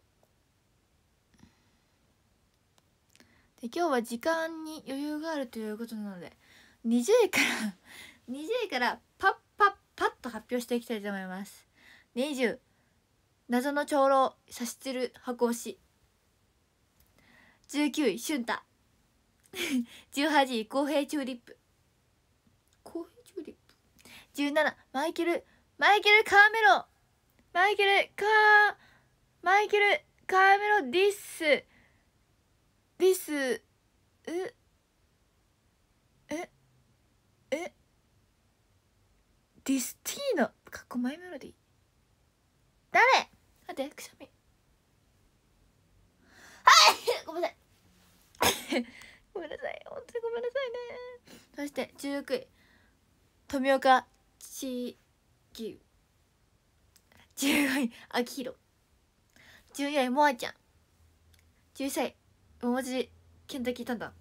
で今日は時間に余裕があるということなので、にじゅういからにじゅういからパッパッパッと発表していきたいと思います。にじゅう謎の長老差しつる箱押し。じゅうきゅうい俊太じゅうはちい公平チューリップ。公平チューリップ。じゅうななマイケルマイケル・カーメロマイケル・カーマイケル・カーメロ・ディスディスえええディスティーノかっこマイメロディ。誰待ってくしゃみ。はいごめんなさいごめんなさい、本当にごめんなさいね。そしてじゅうろくい富岡ちぎじゅうごいあきひろ。じゅうよんいもあちゃん。じゅうさんいおもちケンタッキータンタン。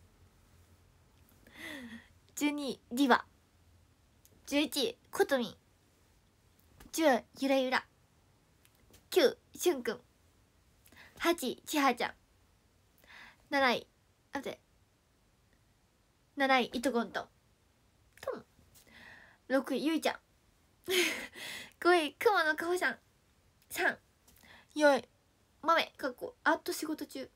じゅうにいディバ。じゅういちいことみん。じゅうゆらゆら。きゅうしゅんくん。はちいちはちゃん。なないあ待ってなないいとこんとんとん。ろくいゆいちゃんごいくものかほさん。さんよんい豆かっこあっと仕事中。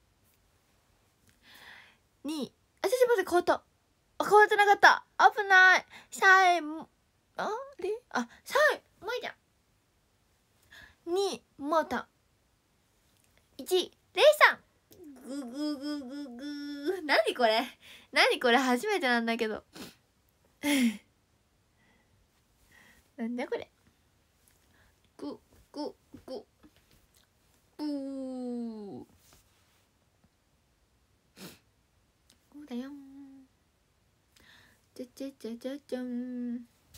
にいあちょちょ待って変わった、あ変わってなかった、危ない。さんいあれあさんいもいちゃん。にいもうたん。いちいれいさん。ぐぐぐぐぐなにこれなにこれ初めてなんだけどなんだこれ。ぐぐぐうーそうだよじゃじゃじゃじゃじゃん。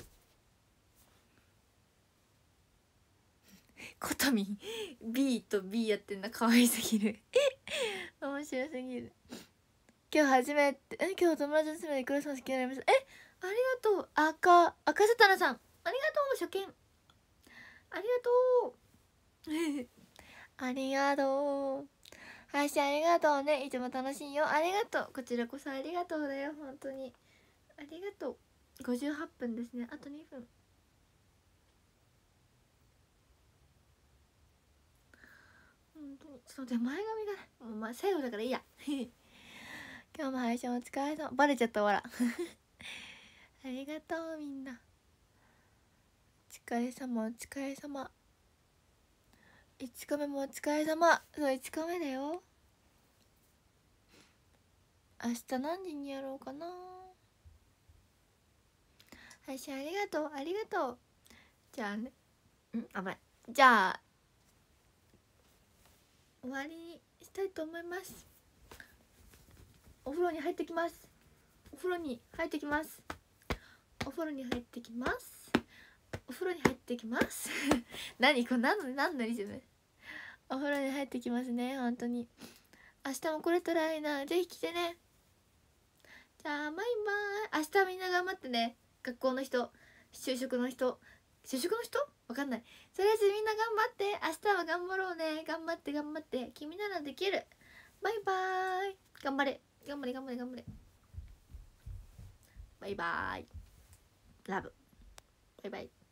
ことみん B と B やってんな、可愛すぎる面白すぎる。今日初めてえ今日友達の住めでクラスマス好きになりました。えありがとう赤赤さたなさん、ありがとう初見ありがとうありがとう配信ありがとうね、いつも楽しいよ。ありがとう、こちらこそありがとうだよ、本当にありがとう。ごじゅうはっぷんですね、あとにふん。本当にちょっと待って前髪がねもうまあ最後だからいいや今日も配信お疲れ様。バレちゃったわらありがとうみんな、お疲れ様お疲れ様。いつかめもお疲れ様。そういつかめだよ。明日何時にやろうかな。配信ありがとうありがとう。じゃあねんあばいじゃあ終わりにしたいと思います。お風呂に入ってきます。お風呂に入ってきますお風呂に入ってきますお風呂に入ってきます何これ何の何のリズム。お風呂に入ってきますね、本当に。明日も来れたらいいな、ぜひ来てね。じゃあバイバーイ。明日はみんな頑張ってね。学校の人、就職の人、就職の人わかんない。とりあえずみんな頑張って、明日は頑張ろうね。頑張って頑張って、君ならできる。バイバーイ。頑張れ頑張れ頑張れ頑張れ。バイバーイラブバイバイ。